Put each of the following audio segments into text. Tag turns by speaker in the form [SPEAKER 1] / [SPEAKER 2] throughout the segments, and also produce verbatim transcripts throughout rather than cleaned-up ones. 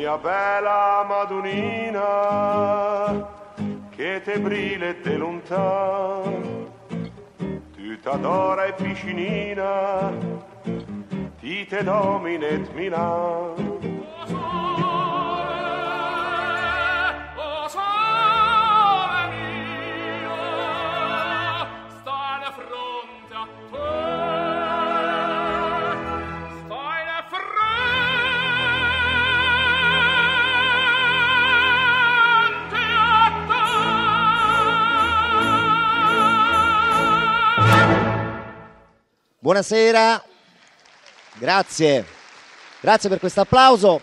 [SPEAKER 1] mia bella Madonnina, che te brille de lontan, tu t'adora e piscinina, ti te dominet Milan.
[SPEAKER 2] Buonasera, grazie, grazie per questo applauso,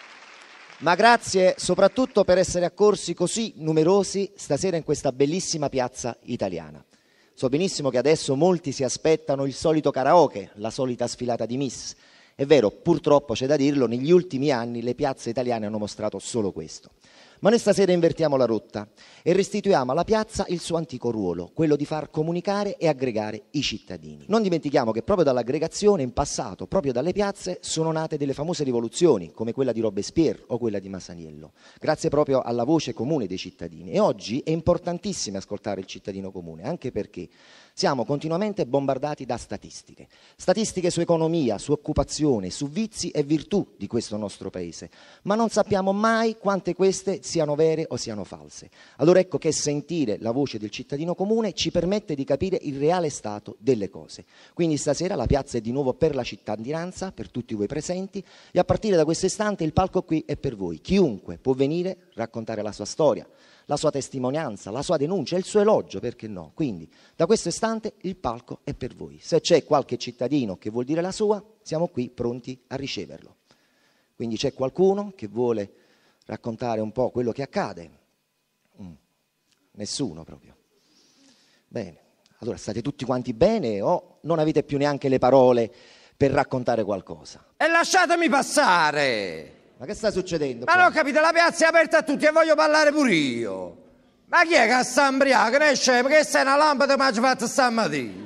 [SPEAKER 2] ma grazie soprattutto per essere accorsi così numerosi stasera in questa bellissima piazza italiana. So benissimo che adesso molti si aspettano il solito karaoke, la solita sfilata di Miss. È vero, purtroppo c'è da dirlo, negli ultimi anni le piazze italiane hanno mostrato solo questo. Ma noi stasera invertiamo la rotta e restituiamo alla piazza il suo antico ruolo, quello di far comunicare e aggregare i cittadini. Non dimentichiamo che proprio dall'aggregazione in passato, proprio dalle piazze, sono nate delle famose rivoluzioni, come quella di Robespierre o quella di Masaniello, grazie proprio alla voce comune dei cittadini. E oggi è importantissimo ascoltare il cittadino comune, anche perché siamo continuamente bombardati da statistiche. Statistiche su economia, su occupazione, su vizi e virtù di questo nostro paese, ma non sappiamo mai quante queste siano vere o siano false. Allora ecco che sentire la voce del cittadino comune ci permette di capire il reale stato delle cose. Quindi stasera la piazza è di nuovo per la cittadinanza, per tutti voi presenti, e a partire da questo istante il palco qui è per voi. Chiunque può venire, raccontare la sua storia, la sua testimonianza, la sua denuncia, il suo elogio, perché no? Quindi da questo istante il palco è per voi. Se c'è qualche cittadino che vuol dire la sua, siamo qui pronti a riceverlo. Quindi c'è qualcuno che vuole raccontare un po' quello che accade? Mm. Nessuno proprio. Bene, allora state tutti quanti bene o non avete più neanche le parole per raccontare qualcosa?
[SPEAKER 3] E lasciatemi passare!
[SPEAKER 2] Ma che sta succedendo?
[SPEAKER 3] Ma non capite, la piazza è aperta a tutti e voglio parlare pure io. Ma chi è che sta imbriaco? Ne scemo, che sei una lampada che mi ha fatto stamattina?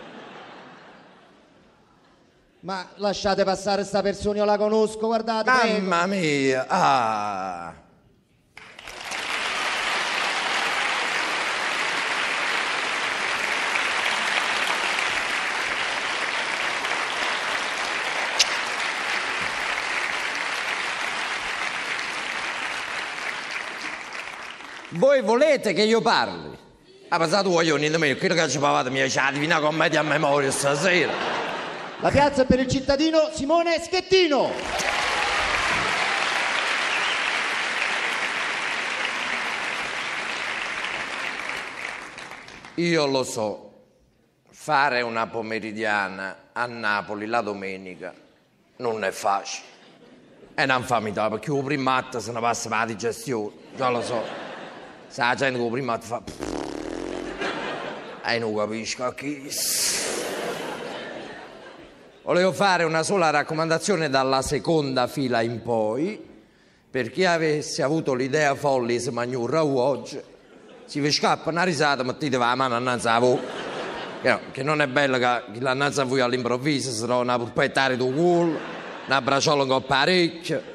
[SPEAKER 2] Ma lasciate passare sta persona, io la conosco, guardate.
[SPEAKER 3] Mamma prego. mia, ah. Voi volete che io parli? Ha passato coglioni di me, quello che ci provate mi c'ha divina commedia a memoria stasera.
[SPEAKER 2] La piazza è per il cittadino Simone Schettino.
[SPEAKER 3] Io lo so, fare una pomeridiana a Napoli la domenica non è facile. E non fammi da, perché il primo atto se ne passa per la digestione, già lo so. Se la gente che il primo atto fa... E non capisco chi... Volevo fare una sola raccomandazione dalla seconda fila in poi, per chi avesse avuto l'idea folle di si mangiare oggi, si vi scappa una risata, mettete la mano innanzi a voi. Che non è bello che l'annanzi a voi all'improvviso si trova una pulpettare di culo, una bracciola con parecchio.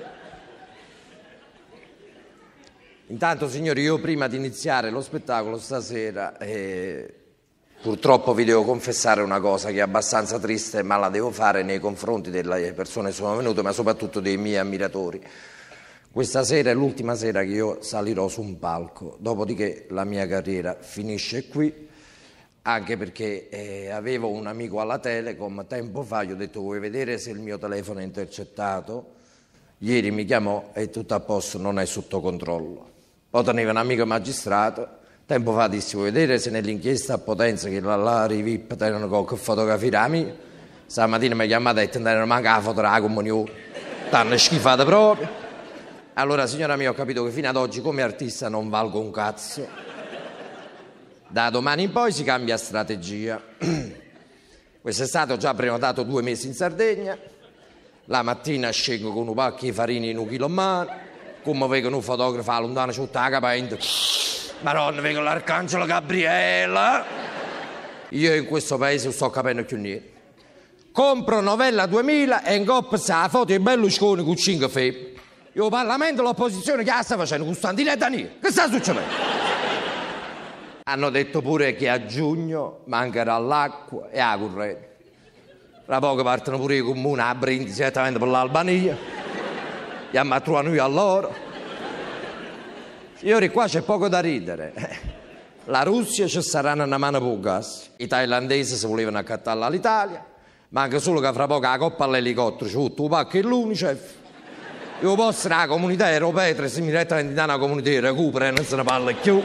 [SPEAKER 3] Intanto, signori, io prima di iniziare lo spettacolo stasera, eh, purtroppo vi devo confessare una cosa che è abbastanza triste, ma la devo fare nei confronti delle persone che sono venute, ma soprattutto dei miei ammiratori. Questa sera è l'ultima sera che io salirò su un palco, dopodiché la mia carriera finisce qui, anche perché eh, avevo un amico alla Telecom, tempo fa gli ho detto: vuoi vedere se il mio telefono è intercettato? Ieri mi chiamò e tutto a posto, non è sotto controllo. Poi teneva un amico magistrato, tempo fa dissi: vuoi vedere se nell'inchiesta a Potenza che la Lari V I P tengono qualche fotografia da mia? Stamattina mi chiamate e tenevano manca la foto della comunione, t'hanno schifata proprio. Allora, signora mia, ho capito che fino ad oggi come artista non valgo un cazzo. Da domani in poi si cambia strategia. Quest'estate ho già prenotato due mesi in Sardegna. La mattina scengo con un pacco di farina in un chilo in mano. Come vedo un fotografo a lontano c'è tutta la capente. Madonna, vedo l'arcangelo Gabriela. Io in questo paese non sto capendo più niente. Compro Novella duemila e ingoppo la foto di Berlusconi con cinque femmine. Io Parlamento l'opposizione che sta facendo? Costantino e Danilo. Che sta succedendo? Hanno detto pure che a giugno mancherà l'acqua e la corrente. Tra poco partono pure i comuni a Brindisi direttamente per l'Albania. Andiamo a trovare noi a loro. Signori, qua c'è poco da ridere. La Russia ci sarà una mano per il gas. I thailandesi si volevano accattare all'Italia. Manca solo che fra poco la coppa all'elicottero c'è tutto il pacco e l'Unicef. Io posso la comunità europea, se mi direttamente da una comunità di recupero e non se ne parla più.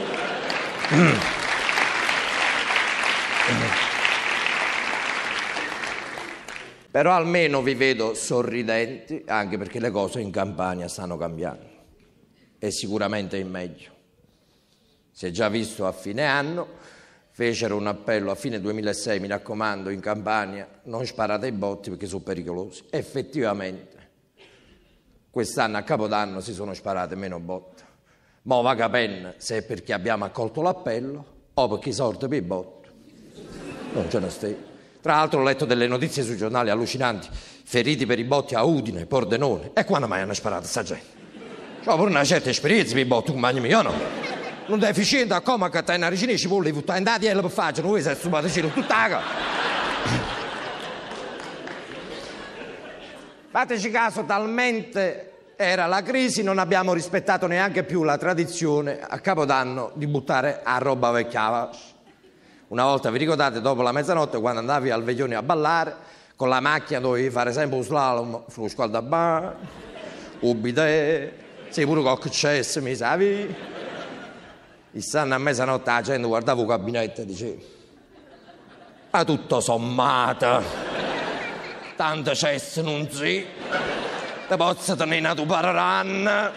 [SPEAKER 3] Però almeno vi vedo sorridenti, anche perché le cose in Campania stanno cambiando e sicuramente in meglio. Si è già visto a fine anno, fecero un appello a fine duemilasei, mi raccomando, in Campania non sparate ai botti perché sono pericolosi. Effettivamente quest'anno a Capodanno si sono sparate meno botte. Mo va capendo se è perché abbiamo accolto l'appello o perché sorte per i botti. Non ce ne stai. Tra l'altro ho letto delle notizie sui giornali allucinanti, feriti per i botti a Udine, Pordenone. E quando mai hanno sparato sta gente? C'ho pure una certa esperienza per i botti, compagni miei, no? Non deficiente a come che una regina ci vuole buttare in dati e per faccia, non vuoi se stupato tutta la casa. Fateci caso, talmente era la crisi, non abbiamo rispettato neanche più la tradizione a Capodanno di buttare a roba vecchia. Una volta, vi ricordate, dopo la mezzanotte, quando andavi al Veglione a ballare, con la macchina dovevi fare sempre un slalom, sullo scaldabar, ubide, sei pure con successo, mi savi? Quest'anno a mezzanotte la gente guardava il gabinetto e diceva, ma tutto sommato, tanto cesso non si, te posso tenere una tu pararan.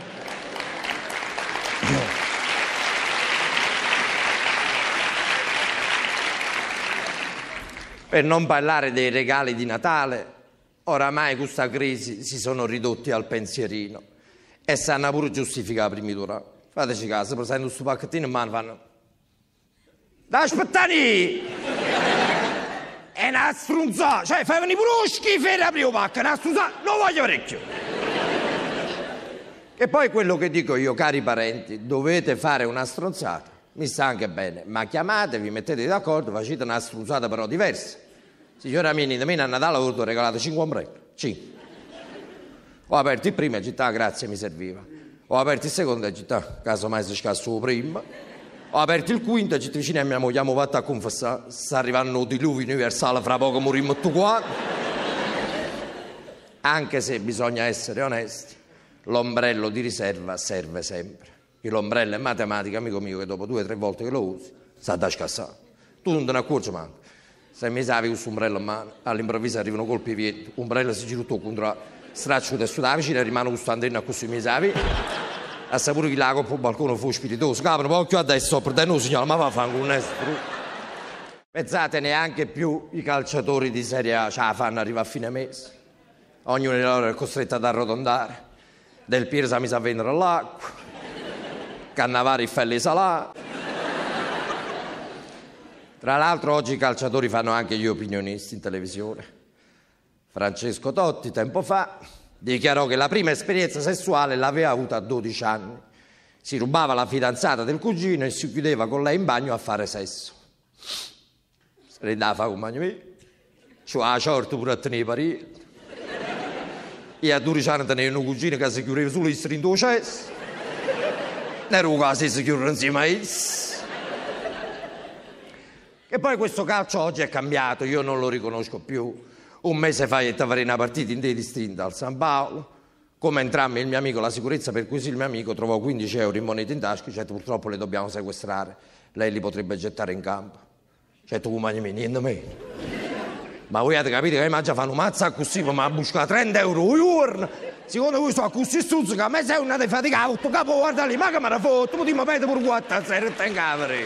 [SPEAKER 3] Per non parlare dei regali di Natale, oramai questa crisi si sono ridotti al pensierino e sanno pure giustificare la primitura. Fateci caso, presento questo pacchettino in mano e fanno da aspettare! È una strunzata! Cioè, fai venire pure lo schifo e la prima pacca, una strunzata, non voglio parecchio! E poi quello che dico io, cari parenti, dovete fare una stronzata. Mi sta anche bene, ma chiamatevi, mettete d'accordo, facete una strunzata però diversa. Signora mia, da me a Natale ho avuto regalato cinque ombrelli, cinque. Ho aperto il primo e città, grazie, mi serviva. Ho aperto il secondo e città, casomai si scasso prima. Ho aperto il quinto e città vicino a mia moglie, abbiamo fatto a confessare, sta arrivando il diluvio universale, fra poco morimmo tutti quanti. Anche se bisogna essere onesti, l'ombrello di riserva serve sempre. L'ombrello è matematica, amico mio, che dopo due o tre volte che lo usi, sta da scassare. Tu non te ne accorgi manco. Se mi savi questo ombrello in mano, all'improvviso arrivano colpi di piede, l'ombrello si gira tutto contro, straccio da da vicino e rimane questo antenne a così mi savi. A sapere che la coppa il balcone fu spiritoso, capano, poi occhio a destra, per no signore, ma va a fare un estro. Pensate, neanche più i calciatori di Serie A ce la fanno arrivare a fine mese. Ognuno di loro è costretto ad arrotondare. Del Piero si ha messo a vendere l'acqua. Cannavaro il felli salà. Tra l'altro oggi i calciatori fanno anche gli opinionisti in televisione. Francesco Totti tempo fa dichiarò che la prima esperienza sessuale l'aveva avuta a dodici anni. Si rubava la fidanzata del cugino e si chiudeva con lei in bagno a fare sesso. Se ne dava compagno mio. Ci va a certo pure a tenere parenti. Io a dodici anni tenevo un cugino che si chiudeva solo il strinto cesso. Ne ero quasi si chiudono insieme a essi. E poi questo calcio oggi è cambiato, io non lo riconosco più. Un mese fa io avrei una partita in dei distinta al San Paolo. Come entrambi il mio amico, la sicurezza per cui il mio amico trovò quindici euro in monete in tasca, certo purtroppo le dobbiamo sequestrare. Lei li potrebbe gettare in campo. Certo compagni miei, niente meno. Ma voi avete capito che mangia fanno mazza così, ma busca trenta euro un giorno. Secondo voi sto così stuzzo che a me sei una defaticata, tutto capo guarda lì, ma che me la foto, tu mi pete pure quattro a zero e in cavere.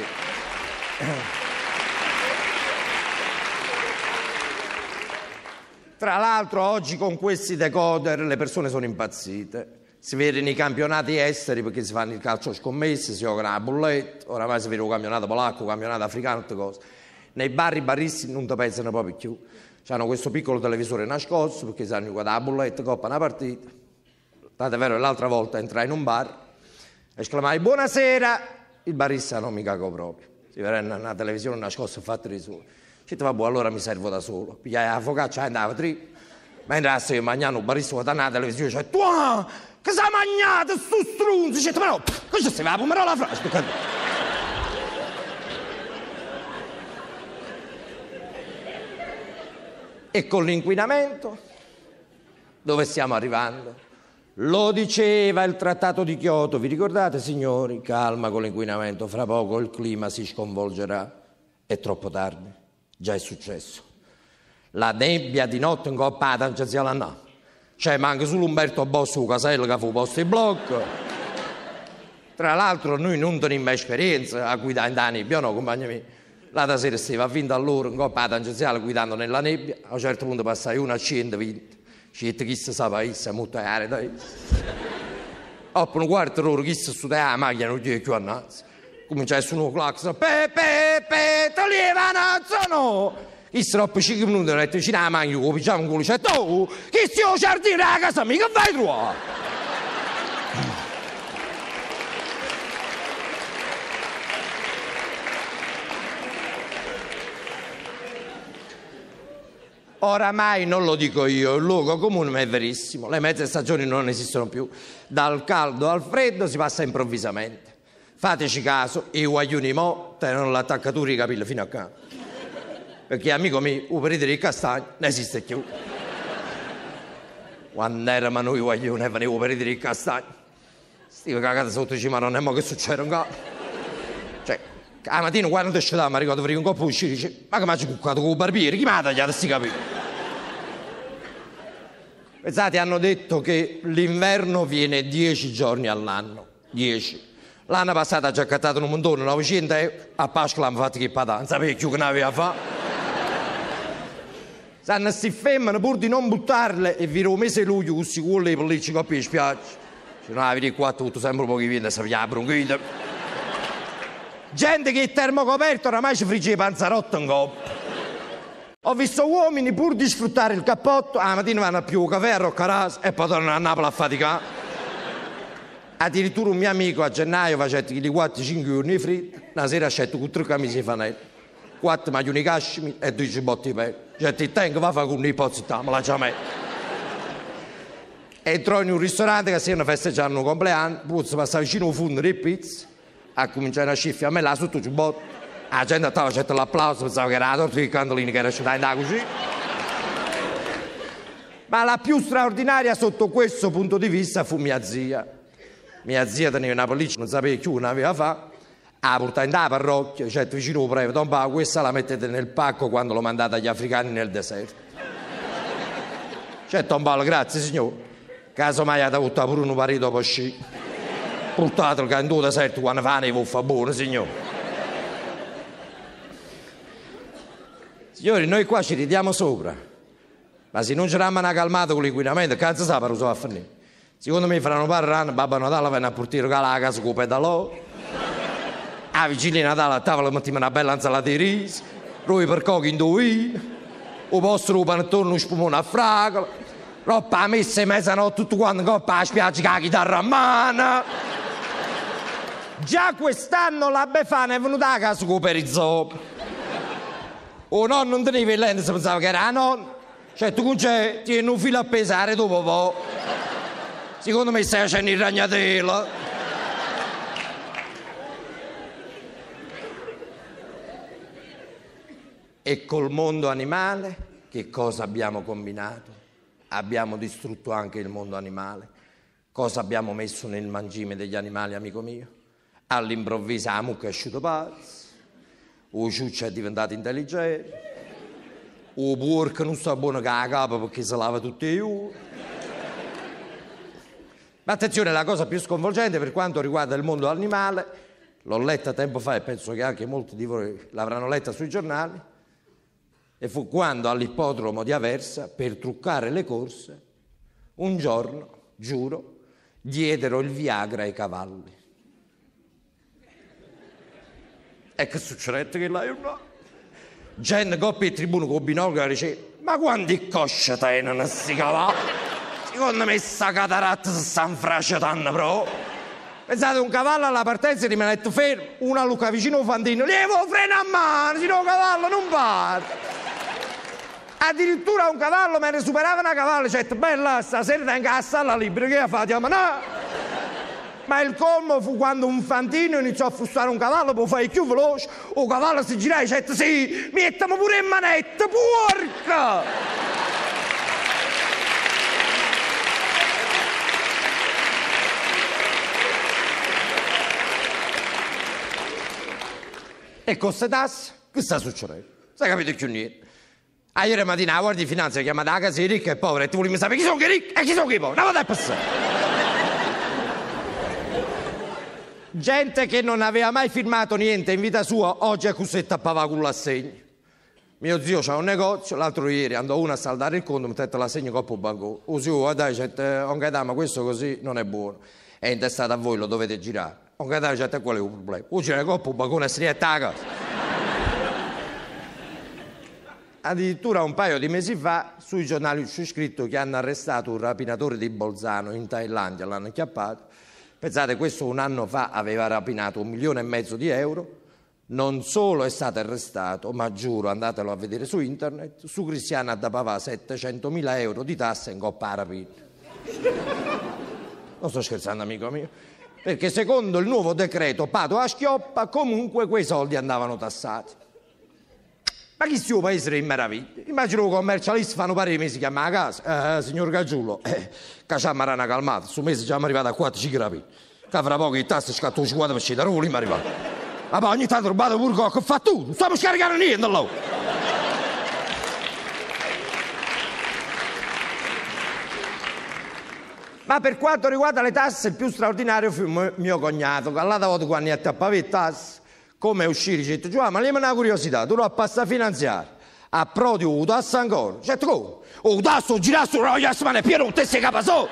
[SPEAKER 3] Tra l'altro oggi con questi decoder le persone sono impazzite. Si vede nei campionati esteri perché si fanno il calcio scommesse, si giocano a bolletta, oramai si vede un campionato polacco, un campionato africano, tutte cose. Nei bar i baristi non ti pensano proprio più. Hanno questo piccolo televisore nascosto perché sanno guardare la bolletta, coppa una partita. Tanto è vero che l'altra volta entrai in un bar, esclamai buonasera, il barista non mi cagò proprio. Si venne una televisione nascosta e fatta di solo. Dice, vabbè, allora mi servo da solo. Pigliai la focaccia e andava tre. Mentre stavo mangiando, il barista guardava la televisione e dice, tu, che sei mangiato, sto strunzo? Dice, ma no, cosa stai facendo? Ma la frase. E con l'inquinamento, dove stiamo arrivando? Lo diceva il Trattato di Kyoto, vi ricordate signori? Calma con l'inquinamento, fra poco il clima si sconvolgerà. È troppo tardi, già è successo. La nebbia di notte in coppa a tangenziale no. Cioè manca solo Umberto Bossi, un casello che fu posto in blocco. Tra l'altro noi non teniamo esperienza a guidare in da nebbia, no compagni miei. L'altra sera stava fin da loro in coppa a tangenziale guidando nella nebbia, a un certo punto passai una a centoventi. Ci chi si sa paese, molto aria, dai. Dopo un quarto d'ora, chi si studia la macchina, non gli più annanzi. Cominciai a suonare un clacson, pe, pe, pe, te lievanazzo, no! Chi si troppo cinque minuti, ho detto, ci la macchina, come pigiamo un culo, c'è tu, chi stia al giardino della casa mia, che vai tu? Oramai non lo dico io, è un luogo comune ma è verissimo, le mezze stagioni non esistono più, dal caldo al freddo si passa improvvisamente. Fateci caso, i guaglioni mo tengono l'attaccatura di capelli fino a qua, perché amico mio, il periodo del castagno non esiste più. Quando eravamo noi guaglioni e veniva il periodo del castagno, stive cagate sotto ci ma non è mo che succede un caso. Cioè, la mattina quando ti scendava, mi ricordo prima un po' uscire, dice, ma che mi hai cuccato con il barbiere, chi mi ha tagliato sti capelli? Pensate, hanno detto che l'inverno viene dieci giorni all'anno, dieci. L'anno passato ha già accattato un montone, novecento euro, a Pasqua l'hanno fatto che patà, non sapevo più che ne aveva fatto. Sanno sti femmine pur di non buttarle e vire un mese di luglio, così con le pellicce coppie in spiaggia. Se non avevi qua tutto sempre un po' che viene, si fa la bronchite. Gente che il termocoperto oramai ci frigge i panzarotti in coppa. Ho visto uomini pur di sfruttare il cappotto, la mattina vanno a più un caffè a Roccaras e poi tornano a Napoli a faticare. Addirittura un mio amico a gennaio faceva di quattro cinque giorni fritti, una sera ha scelto con tre camicie di fanelli, quattro maglioni cashmi e due cibotti di pelle. Cioè ti tengo, va a fare con un'ipotesi, me la già me. Entrò in un ristorante che stavano festeggiando un compleanno, puzza passava vicino a un fondo di pizza, ha cominciato a sciffia a me là sotto il ciubotto. La gente stava facendo l'applauso, pensava che era la torta di candolini che era uscita in cucina. Ma la più straordinaria sotto questo punto di vista fu mia zia. Mia zia teneva una pelliccia, non sapeva più, non aveva fa, la portava in da parrocchia, certo vicino al prete, Don Pa, questa la mettete nel pacco quando lo mandate agli africani nel deserto. Certo, Don Paolo, grazie signore. Casomai ha avuto pure un marito dopo sci. Portatelo che in due deserto quando fa ne fa buono, signore. Signori, noi qua ci ridiamo sopra, ma se non ci ramano calmato con l'inquinamento, cazzo sa per usare a finire. Secondo me faranno parlare, Babbo Natale viene a portare la casa con il pedalò, a vigilia di Natale a tavola mettiamo una bella insalata di riso, roi per cochi in due, o vostro panettone un spumone a fragola, roba a messa e mezzanotte tutto quanto in coppa a spiaggia con la chitarra a mano. Già quest'anno la Befana è venuta a casa con il perizoppo. O nonno non teneva il lente, si pensava che era la nonna. Cioè, tu con c'è, tieni un filo a pesare dopo po'. Secondo me stai facendo il ragnatelo. E col mondo animale che cosa abbiamo combinato? Abbiamo distrutto anche il mondo animale. Cosa abbiamo messo nel mangime degli animali, amico mio? All'improvviso la mucca è asciuto pazzo. O ciuccio è diventato intelligente, o porco non sta buono che la capa perché si lava tutti i giorni. Ma attenzione, la cosa più sconvolgente per quanto riguarda il mondo animale, l'ho letta tempo fa e penso che anche molti di voi l'avranno letta sui giornali, e fu quando all'ippodromo di Aversa, per truccare le corse, un giorno, giuro, diedero il Viagra ai cavalli. E che succede che là io no? Gente coppia il tribuno con il binocolo e dice, ma quanti cosce tengono sti cavalli? Secondo me sta cataratta si sta infracciando proprio. Pensate, un cavallo alla partenza rimane fermo, una luca vicino al fantino, lievo freno a mano, se no il cavallo non parte. Addirittura un cavallo me ne superava una cavallo, cioè, bella, stasera tengo la stalla libera, che fatiamo, no? Ma il colmo fu quando un fantino iniziò a frustrare un cavallo per fare più veloce, o cavallo si girava e diceva, sì, mettiamo pure in manetta, porca! E con queste tasse, che sta succedendo? Sai capito più niente? A ieri mattina la Guardia di Finanza chiamata la casa di ricchi e poveri e tu volevi sapere chi sono i ricchi e chi sono i poveri. Non vado a passare. Gente che non aveva mai firmato niente in vita sua, oggi è così tappava con l'assegno. Mio zio c'ha un negozio, l'altro ieri andò uno a saldare il conto, mettete l'assegno coppo banco. O zio, dai, c'è un gaetà, ma questo così non è buono. È intestato a voi, lo dovete girare. Un gaetà, c'è qual è il problema? O gira coppo banco e si rietta a casa. Addirittura un paio di mesi fa sui giornali c'è scritto che hanno arrestato un rapinatore di Bolzano in Thailandia, l'hanno acchiappato. Pensate, questo un anno fa aveva rapinato un milione e mezzo di euro, non solo è stato arrestato, ma giuro, andatelo a vedere su internet, su Cristiano ha da pagare settecentomila euro di tasse in coppa a rapina. Non sto scherzando, amico mio, perché secondo il nuovo decreto Pato a schioppa comunque quei soldi andavano tassati. Ma chi sto paese in meraviglia? Immagino che i commercialisti fanno pare mesi chiamano a casa. Eh, signor Gagiullo, eh, cacciamo marana calmata, su mese siamo arrivati a quattro cinque rapine. Che fra poco il tasso scatto il cinquanta per cento, non vogliamo arrivare. Ma poi ogni tanto rubato pure cocco, fa tu, non stiamo scaricando niente allora. Ma per quanto riguarda le tasse, il più straordinario fu mio cognato, che all'altra volta quando ha tappato le tasse, come uscire, dice, Giovanni, ma lì mi una curiosità, tu non passa finanziaria, a Prodi o tasso ancora? Certo come? O tasso, girasso, no, gli asmane, pieno, un tesse capasso!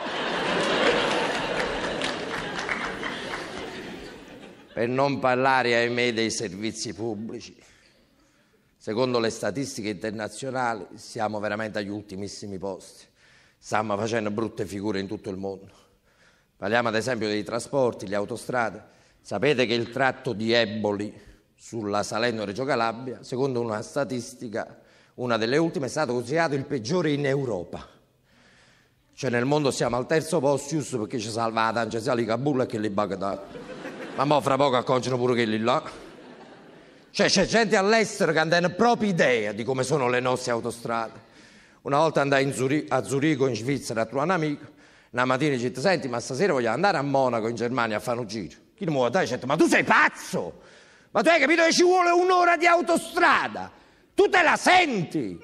[SPEAKER 3] Per non parlare, ahimè, dei servizi pubblici. Secondo le statistiche internazionali siamo veramente agli ultimissimi posti. Stiamo facendo brutte figure in tutto il mondo. Parliamo ad esempio dei trasporti, le autostrade. Sapete che il tratto di Eboli sulla Salerno-Reggio Calabria, secondo una statistica, una delle ultime, è stato considerato il peggiore in Europa. Cioè nel mondo siamo al terzo posto, giusto perché ci salva la tangenziale di Kabul e che li Baghdad. Ma mo fra poco acconciano pure quelli là. Cioè c'è gente all'estero che non ha proprio idea di come sono le nostre autostrade. Una volta andai in Zuri- a Zurigo, in Svizzera, a trovare un amico. Una mattina dice, senti, ma stasera voglio andare a Monaco, in Germania, a fare un giro. Chi mi vuole dare? Dice, ma tu sei pazzo? Ma tu hai capito che ci vuole un'ora di autostrada? Tu te la senti?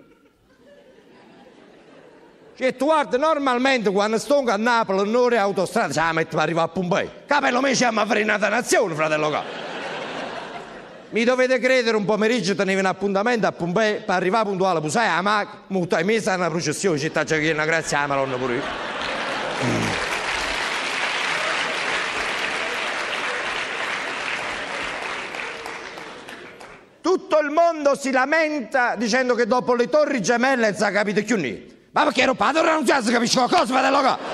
[SPEAKER 3] Cioè, tu guarda, normalmente quando sto a Napoli un'ora di autostrada ce la metto per arrivare a Pompei. Capello me ci siamo a frenata nazione, fratello caro. Mi dovete credere, un pomeriggio tenevo un appuntamento a Pompei per arrivare puntuale, poi sai, la macchina, molto ai mesi una processione, città Giacchina, grazie alla Madonna pure io. Tutto il mondo si lamenta dicendo che dopo le torri gemelle non si è capito più niente. Ma perché ero padre, non si capisce qualcosa, fratello caro?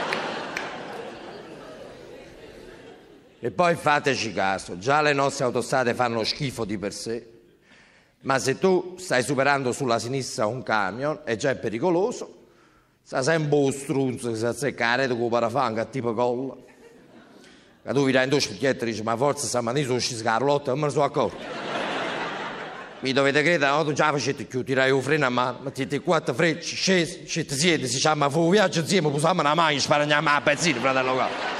[SPEAKER 3] E poi fateci caso, già le nostre autostrade fanno schifo di per sé, ma se tu stai superando sulla sinistra un camion e già è pericoloso, sta sempre un strunzo che si azzecca la rete con il parafango a tipo colla. E tu virai in due specchietto e dici, ma forza stamattina sono sceso la roulotte, non me ne sono accorto. Mi dovete credere, no? Tu già facete più, tirai il freno a mano, mettete quattro frecce, scesi, ci siete, si chiama fu un viaggio insieme, posiamo una mano e spariamo a pezzini, fratello caro.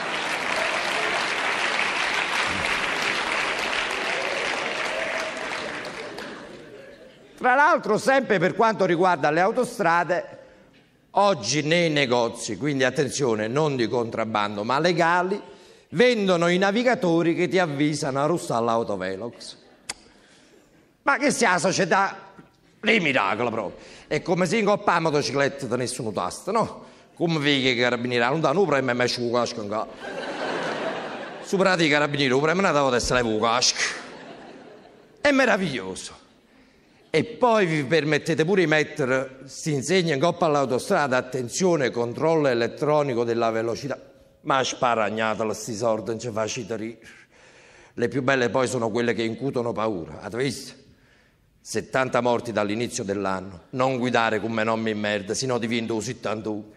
[SPEAKER 3] Tra l'altro, sempre per quanto riguarda le autostrade, oggi nei negozi, quindi attenzione, non di contrabbando ma legali, vendono i navigatori che ti avvisano a russare l'autovelox. Ma che sia la società dei miracoli proprio. È come se ingoppa la motocicletta da nessuno tasto, no? Come vedi che i carabinieri lontano, non preme e mesce con il casco in capo. Superati i carabinieri, non preme una volta e se leva il casco. È meraviglioso. E poi vi permettete pure di mettere, si insegna in coppa all'autostrada, attenzione, controllo elettronico della velocità. Ma sparagnatela sti sordi, non ci facete ridere. Le più belle poi sono quelle che incutono paura. Avete visto? settanta morti dall'inizio dell'anno. Non guidare come non mi merda, sennò divento settantuno.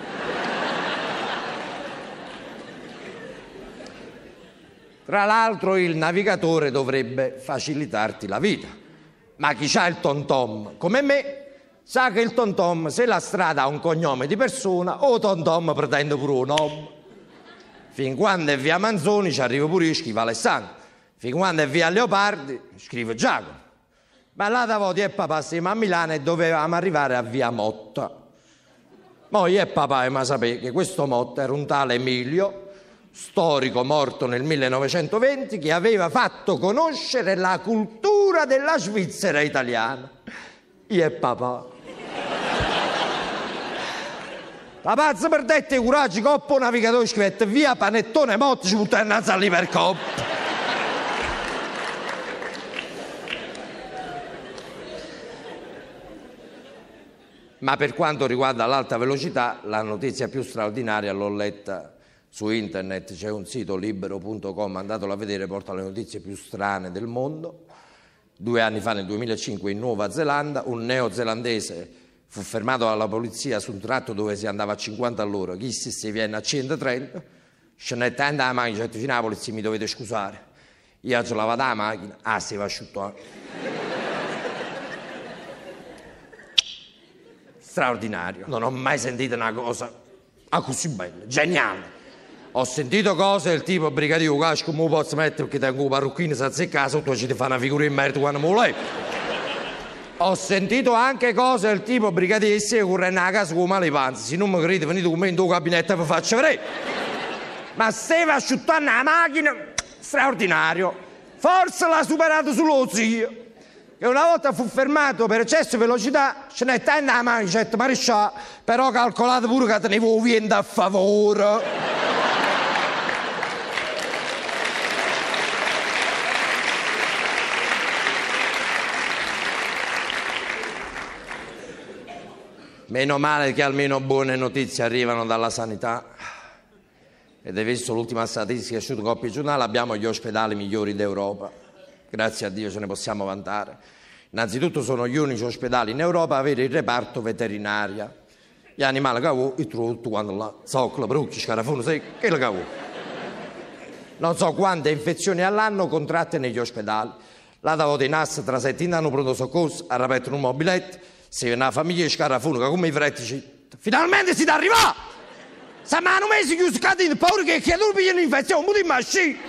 [SPEAKER 3] Tra l'altro il navigatore dovrebbe facilitarti la vita. Ma chi c'ha il tom-tom come me sa che il tom-tom, se la strada ha un cognome di persona, o tom-tom pretende pure un nome. Fin quando è via Manzoni ci arriva pure io, scrivo Alessandro. Fin quando è via Leopardi scrive Giacomo. Ma là da voti e papà siamo a Milano e dovevamo arrivare a via Motta. Ma io e papà ma sapeva che questo Motta era un tale Emilio, storico morto nel millenovecentoventi, che aveva fatto conoscere la cultura della Svizzera italiana. Io e papà. Papà si perdette i curaggi, coppo navigatore scrivette via Panettone Motta, ci butta innanzi all'ipercoppo. Ma per quanto riguarda l'alta velocità, la notizia più straordinaria l'ho letta su internet, c'è un sito libero punto com, andatelo a vedere, porta le notizie più strane del mondo. Due anni fa, nel duemilacinque, in Nuova Zelanda, un neozelandese fu fermato dalla polizia su un tratto dove si andava a cinquanta all'ora, chi si, si viene a centotrenta, scendette andava la macchina, certo fino alla polizia, mi dovete scusare, io ho lavato la macchina, ah si va asciutto. Straordinario, non ho mai sentito una cosa ah, così bella, geniale. Ho sentito cose del tipo brigadiere Ugash, come lo posso mettere perché tengo un parrucchino senza secca sotto ci ti fa una figura in merito quando me lo levo. Ho sentito anche cose del tipo brigadiere se corre nella casa con male panza, se non mi credete venite con me in tuo gabinetto e vi faccio vedere. Ma stava asciuttando la macchina, straordinario, forse l'ha superato sullo zio. E una volta fu fermato per eccesso di velocità, ce n'è tanto la macchina, certo maresciallo, però calcolate pure che tenevo vento a favore. Meno male che almeno buone notizie arrivano dalla sanità. Ed hai visto l'ultima statistica che è uscita Coppia Giornale, abbiamo gli ospedali migliori d'Europa. Grazie a Dio ce ne possiamo vantare. Innanzitutto sono gli unici ospedali in Europa a avere il reparto veterinaria. Gli animali che vuoi, il tutto quando la zoccola, brucchi, scarafone, sai, che le vuoi. Non so quante infezioni all'anno contratte negli ospedali. Là da voto in asse tra settimane hanno pronto soccorso, a ripetere un mobiletto, se una famiglia di scarafone che come i fretti, finalmente si dà arrivare! Siamo hanno messo chiusi catini, paura che chi non piglia un'infezione, non ti immagini!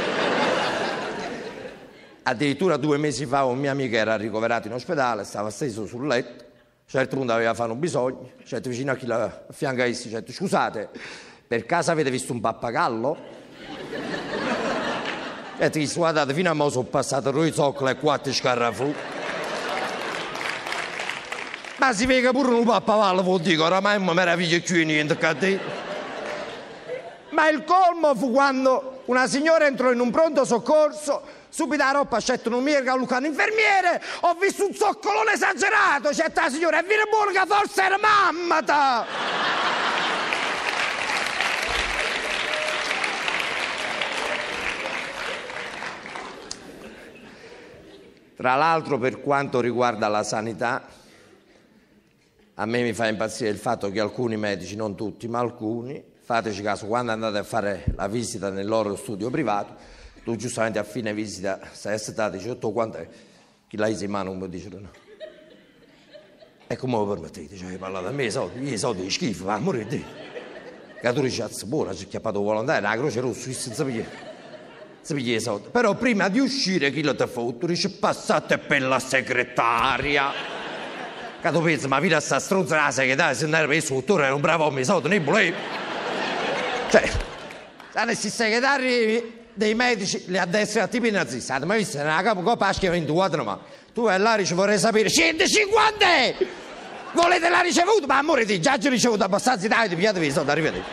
[SPEAKER 3] Addirittura due mesi fa un mio amico era ricoverato in ospedale, stava steso sul letto, a un certo punto aveva fatto un bisogno, certo vicino a chi la a fianco a essi, certo scusate, per caso avete visto un pappagallo? Certo chi guardate, fino a mo' sono passato due zoccole e quattro scarafoni. Ma si vede pure un pappagallo, vuol dire, oramai mi meraviglia più niente che te. Ma il colmo fu quando una signora entrò in un pronto soccorso, subito la roba scetto non mi era Lucano infermiere, ho visto un zoccolone esagerato, c'è la signora, e viene buono che forse era mammata! Tra l'altro, per quanto riguarda la sanità, a me mi fa impazzire il fatto che alcuni medici, non tutti, ma alcuni, fateci caso, quando andate a fare la visita nel loro studio privato, tu giustamente a fine visita sei assetato e dici, tutto quanto è? Chi l'hai in mano come dice no? E come lo permettete? Cioè, parlate a me, i soldi, io i soldi di schifo, va a morire di. Che tu dici, azza buona, ci è chiappato volontario, la croce rossa, senza pigliare, senza pigliare i soldi. Però prima di uscire chi lo ti fa? Tu dici, passate per la segretaria. Che tu pensi, ma vita sta stronza la segretaria, se andare per il suo dottore era un bravo uomo, i soldi ne volevo. Cioè, questi segretari dei medici li addestrano a tipi nazisti. Ma visto, nella capo coppa a schiava ventiquattro, ma tu e là vorrei sapere, centocinquanta! Volete la ricevuta? Ma amore, ti già ricevuto abbastanza, dai, ti pigliatevi i soldi, arrivederci.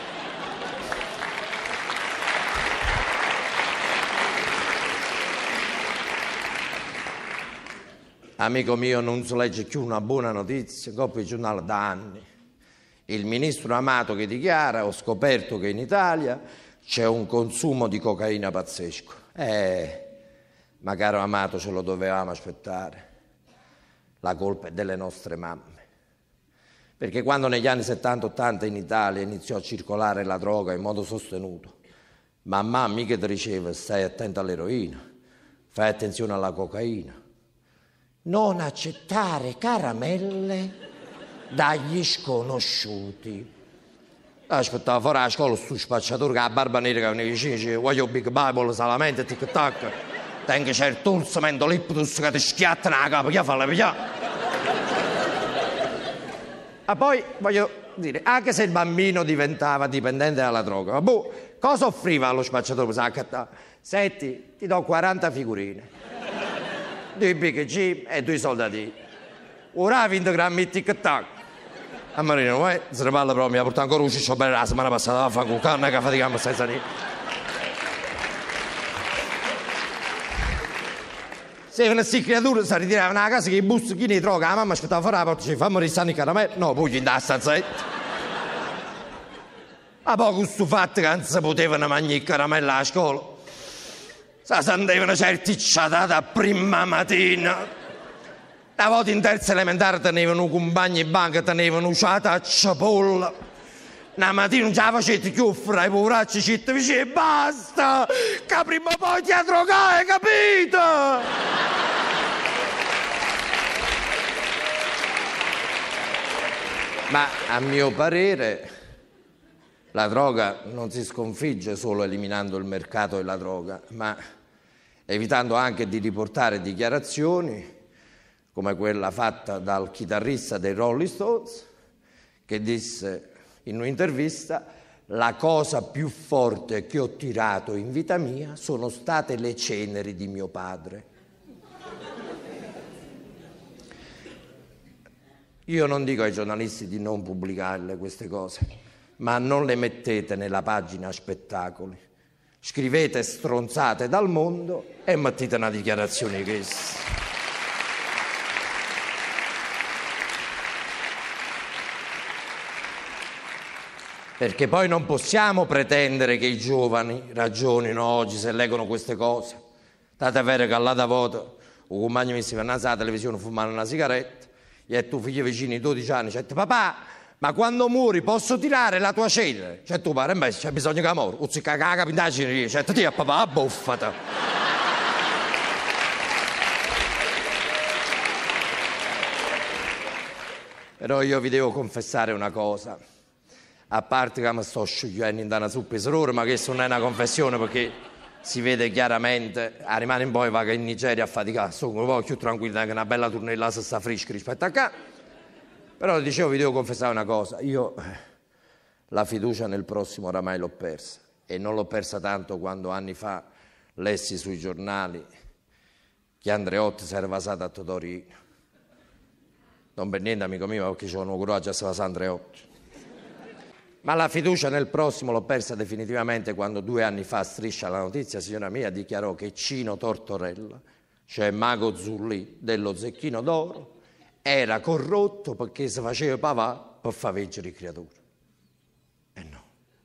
[SPEAKER 3] Amico mio, non si legge più una buona notizia, copia il giornale da anni. Il ministro Amato che dichiara: ho scoperto che in Italia c'è un consumo di cocaina pazzesco. Eh, ma caro Amato, ce lo dovevamo aspettare. La colpa è delle nostre mamme. Perché quando negli anni settanta ottanta in Italia iniziò a circolare la droga in modo sostenuto, mamma mica ti diceva stai attento all'eroina, fai attenzione alla cocaina. Non accettare caramelle dagli sconosciuti. Aspettava fuori alla scuola sto spacciatore che ha la barba nera che veniva vicino e diceva voglio Big Bible, salamente, tic tac, tengo certo ulsamento l'iptus che ti schiatta nella capa, che fa la pigliare. Ma poi voglio dire, anche se il bambino diventava dipendente dalla droga, ma boh, cosa offriva allo spacciatore? Senti, ti do quaranta figurine, due big G e due soldati. Ora venti grammi di tic tac. A Marino, vuoi? Se ne parla proprio, mi ha portato ancora un ciccio bene la settimana passata, a fare con canna che faticammo senza niente. Se queste creature si ritiravano a casa che i busti ne droga, la mamma aspettava fuori la porta e diceva fammi restare in caramella, no, poi in da stanzetta. A poco questo fatto che non si potevano mangiare caramella a scuola, si sentivano certi ciatati a prima mattina. Una volta in terza elementare tenevano un compagno in banca, tenevano un ciata a ciapolla. Una mattina non ce la facete più, fra i poveracci ci ti dice basta, che prima o poi ti ha drogato, capito? Ma a mio parere la droga non si sconfigge solo eliminando il mercato della droga, ma evitando anche di riportare dichiarazioni come quella fatta dal chitarrista dei Rolling Stones, che disse in un'intervista: la cosa più forte che ho tirato in vita mia sono state le ceneri di mio padre. Io non dico ai giornalisti di non pubblicarle queste cose, ma non le mettete nella pagina spettacoli. Scrivete stronzate dal mondo e mettete una dichiarazione che... Perché poi non possiamo pretendere che i giovani ragionino oggi se leggono queste cose. State vero che all'altra volta un compagno mi si va alla televisione a fumare una sigaretta e a tuo figlio vicino di dodici anni dice papà, ma quando muori posso tirare la tua cenere? Cioè tu pare, beh, c'è bisogno che muori, uzzi caga pindagine, cioè ti a papà, buffata. Però io vi devo confessare una cosa. A parte che mi sto sciogliendo in una zuppa di sorore, ma questa non è una confessione perché si vede chiaramente, a rimane in poi va che in Nigeria a faticare, sono un po' più tranquillo, anche una bella turnella se sta fresca rispetto a qua. Però dicevo, vi devo confessare una cosa, io la fiducia nel prossimo oramai l'ho persa, e non l'ho persa tanto quando anni fa lessi sui giornali che Andreotti si era vasato a Totorino. Non per niente, amico mio, perché c'è un coraggio a si vasare Andreotti. Ma la fiducia nel prossimo l'ho persa definitivamente quando due anni fa, Striscia la Notizia, signora mia, dichiarò che Cino Tortorella, cioè Mago Zulli dello Zecchino d'Oro, era corrotto perché si faceva pavà per far vincere il creatore. E no.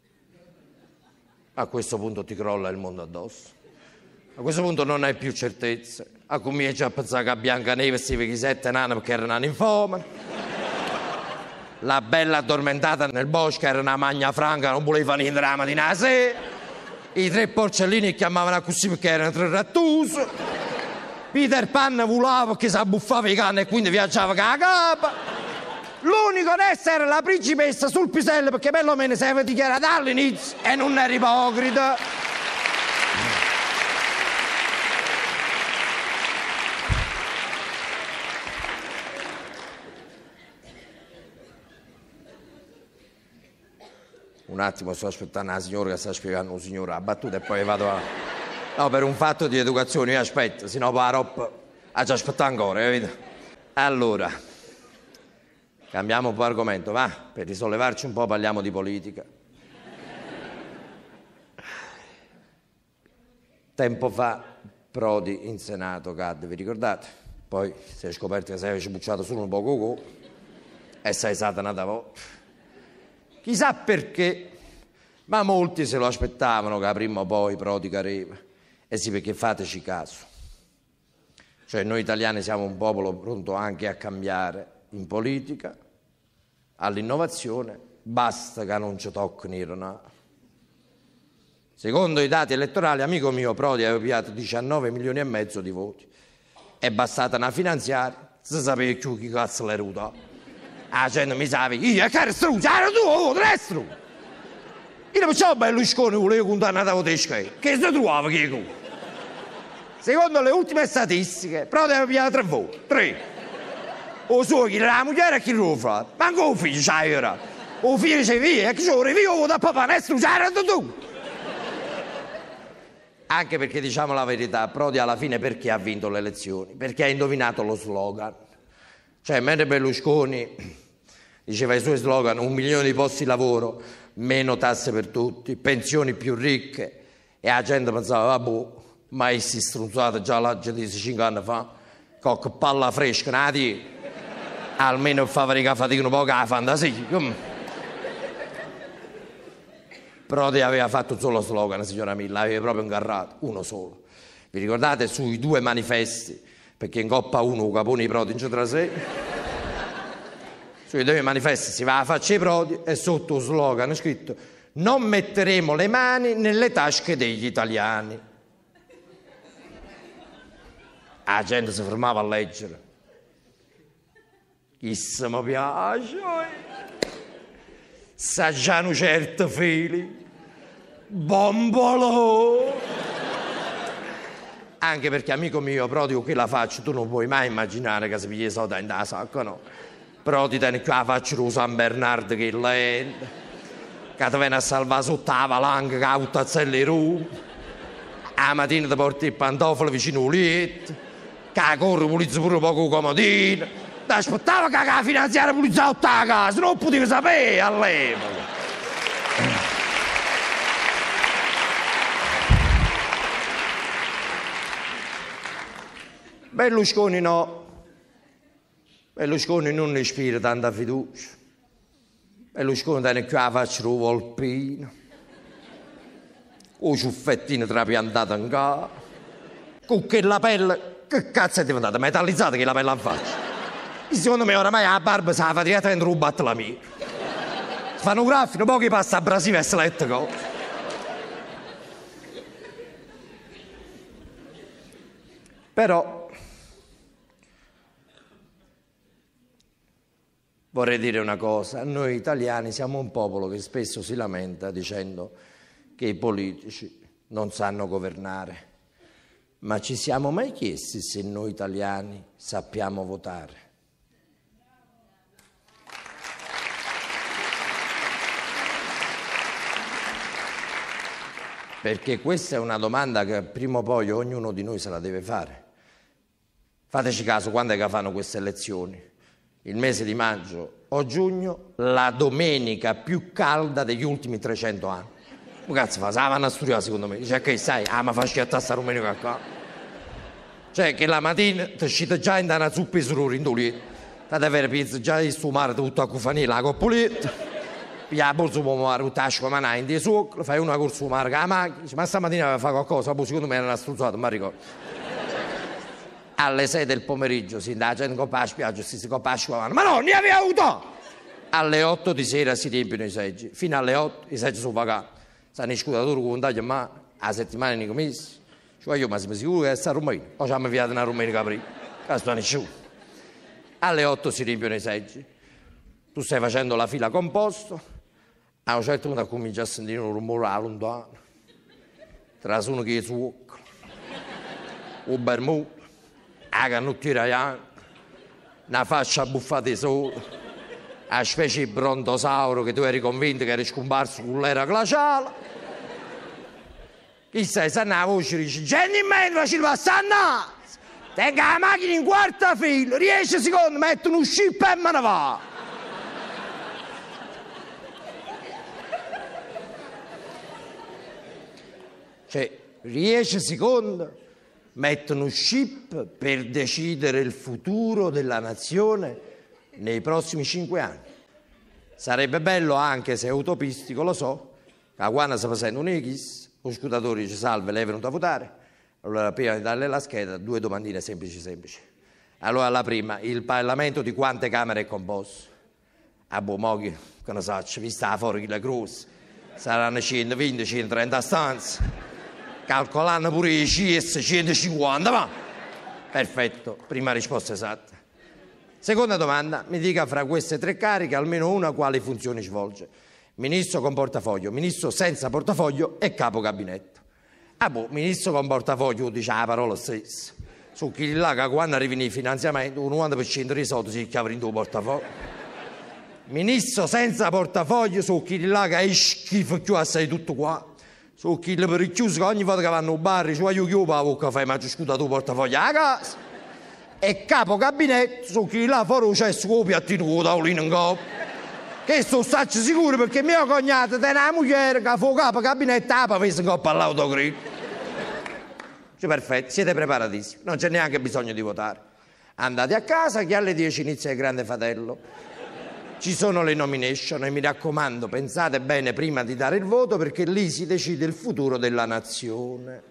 [SPEAKER 3] A questo punto ti crolla il mondo addosso. A questo punto non hai più certezze. A cominci a pensare che a Biancaneve si vede sette nani perché erano nani infomani. La bella addormentata nel bosco era una magna franca, non voleva niente la mattina a sé. I tre porcellini chiamavano così perché erano tre rattusi. Peter Pan volava perché si abbuffava i cani e quindi viaggiava con la capa. L'unico adesso era la principessa sul pisello perché perlomeno si aveva dichiarato all'inizio e non era ipocrita. Un attimo, sto aspettando la signora che sta spiegando un signore la battuta e poi vado a... No, per un fatto di educazione io aspetto, sennò poi la roba ha già aspettato ancora, capito? Allora, cambiamo un po' argomento, va? Per risollevarci un po' parliamo di politica. Tempo fa Prodi in Senato cadde, vi ricordate? poi si è scoperto che si aveva bucciato solo un poco co e sei satanata volta. Chissà perché, ma molti se lo aspettavano che prima o poi Prodi cadeva. E sì, perché fateci caso. Cioè noi italiani siamo un popolo pronto anche a cambiare in politica, all'innovazione, basta che non ci toccano i renali. Secondo i dati elettorali, amico mio, Prodi aveva pigliato diciannove milioni e mezzo di voti. È bastata una finanziaria, si sapeva più chi cazzo l'era avuto. La gente mi sa, io che ero struzzo, ero tu, oh, tu eri struzzo. Io non facciamo Berlusconi, volevo contare una tedesca, che si trovava che è. Secondo le ultime statistiche, Prodi aveva pigliato tre voti, tre. O suo chi la moglie e chi lo frate, ma anche un figlio c'era. O figlio c'è via, e chi c'era via, da papà, non è struzzo, eri tu. Anche perché, diciamo la verità, Prodi alla fine perché ha vinto le elezioni? Perché ha indovinato lo slogan. Cioè, mentre Berlusconi diceva i suoi slogan, un milione di posti di lavoro, meno tasse per tutti, pensioni più ricche, e la gente pensava, vabbè, ma si strunzate già la gente di cinque anni fa, con che palla fresca, nati, almeno fa fatica fatica un po' la fantasia. Prodi aveva fatto solo slogan, signora Milla, aveva proprio ingarrato, uno solo. Vi ricordate sui due manifesti, perché in Coppa uno Capone Prodi in centro sé, sui due manifesti si va a faccia i Prodi e sotto slogan scritto non metteremo le mani nelle tasche degli italiani. La gente si fermava a leggere. Chissà mi piace, sa già un certo fili, bombolo. Anche perché, amico mio, Prodi, con che la faccio, tu non puoi mai immaginare che si piglia i soldi in da sacca, no? Prodi tiene qua la faccia di San Bernardo che è lenta, che ti viene a salvare sotto la valanga che ha un tazzello di rum, la mattina ti porti il pantofolo vicino al letto, che corre pulizza pure un poco comodino, ti aspettava che la finanziaria pulizza tutta la casa, non potevi sapere all'epoca. Berlusconi no, Berlusconi non ispira tanta fiducia, Berlusconi tiene qui la faccia di Volpino, o ciuffettino trapiantato in casa, con quella pelle, che cazzo è diventata metallizzata che la pelle in faccia. E secondo me oramai la barba si è faticata dentro un batto la mia. Si fanno un graffino, poi passa a Brasile e si lette cose. Però vorrei dire una cosa, noi italiani siamo un popolo che spesso si lamenta dicendo che i politici non sanno governare, ma ci siamo mai chiesti se noi italiani sappiamo votare? Perché questa è una domanda che prima o poi ognuno di noi se la deve fare. Fateci caso, quando è che fanno queste elezioni? Il mese di maggio o giugno, la domenica più calda degli ultimi trecento anni. Ma cazzo fa? Se la vanno a studiare secondo me. Dice che sai, ah ma fa schiattare sta domenica qua. Cioè che la mattina ti uscite già in una zuppa di sorori in dolito. Ti avere pizza già di stumare tutto a cufanile, la coppoletta. Piglia la borsa per muovere tutta la sciamanà in di succo, fai una corsa umare con la macchina. Dice, ma stamattina aveva fatto qualcosa, poi secondo me era una struzzata, ma ricordo. Alle sei del pomeriggio si andava gente con la spiaggia, si coppa la sciamanà. Ma no, ne aveva avuto! Alle otto di sera si riempiono i seggi, fino alle otto i seggi sono vacanti. Stanno in scutatura con un taglio a mano, a settimana nei commessi. Cioè io, ma siamo sicuri che sta a Romania? O ci hanno inviato una Romania prima? Che stanno in sciù. Alle otto si riempiono i seggi. Tu stai facendo la fila composto, a un certo punto comincia a sentire un rumore a lontano. Tra uno che è suocco, un bermudo, la canottiera bianca, una faccia buffata di sole, una specie di brontosauro che tu eri convinto che eri scomparso con l'era glaciale. Chi sai, sanno la voce dice, Jenny Mendola facile passare a tenga la macchina in quarta fila, riesce secondo, mette uno scippo e me ne va. Cioè, riesce secondo, mettono chip per decidere il futuro della nazione nei prossimi cinque anni. Sarebbe bello, anche se è utopistico, lo so, che quando si presenta un X, lo scrutatore dice salve, lei è venuto a votare, allora prima di darle la scheda, due domandine semplici semplici. Allora la prima, il Parlamento di quante camere è composto? A Bomoghi, che ne so, ci sta fuori la Cruz, saranno centoventi centotrenta stanze, calcolando pure i C S centocinquanta, ma perfetto, prima risposta esatta. Seconda domanda, mi dica fra queste tre cariche almeno una quali funzioni svolge. Ministro con portafoglio, ministro senza portafoglio e capo gabinetto. Ah boh, ministro con portafoglio dice la parola stessa. Su chi là che quando arrivano i finanziamenti, un novanta per cento dei soldi si chiama in tuo portafoglio. Ministro senza portafoglio, su chi là che è schifo più assai tutto qua. Su chi per il chiuso che ogni volta che vanno al bar, ci voglio chiuso la bocca, fai ma scusa tu portafoglio a casa. E capo gabinetto, su chi là fuori c'è il piattino con tavolino in capo. Che sto staccio sicuro perché mio cognato tiene una moglie che fu capo gabinetto a pavese in coppa all'autogrill. Cioè, perfetto, siete preparatissimi, non c'è neanche bisogno di votare. Andate a casa che alle dieci inizia il Grande Fratello. Ci sono le nomination e mi raccomando, pensate bene prima di dare il voto perché lì si decide il futuro della nazione.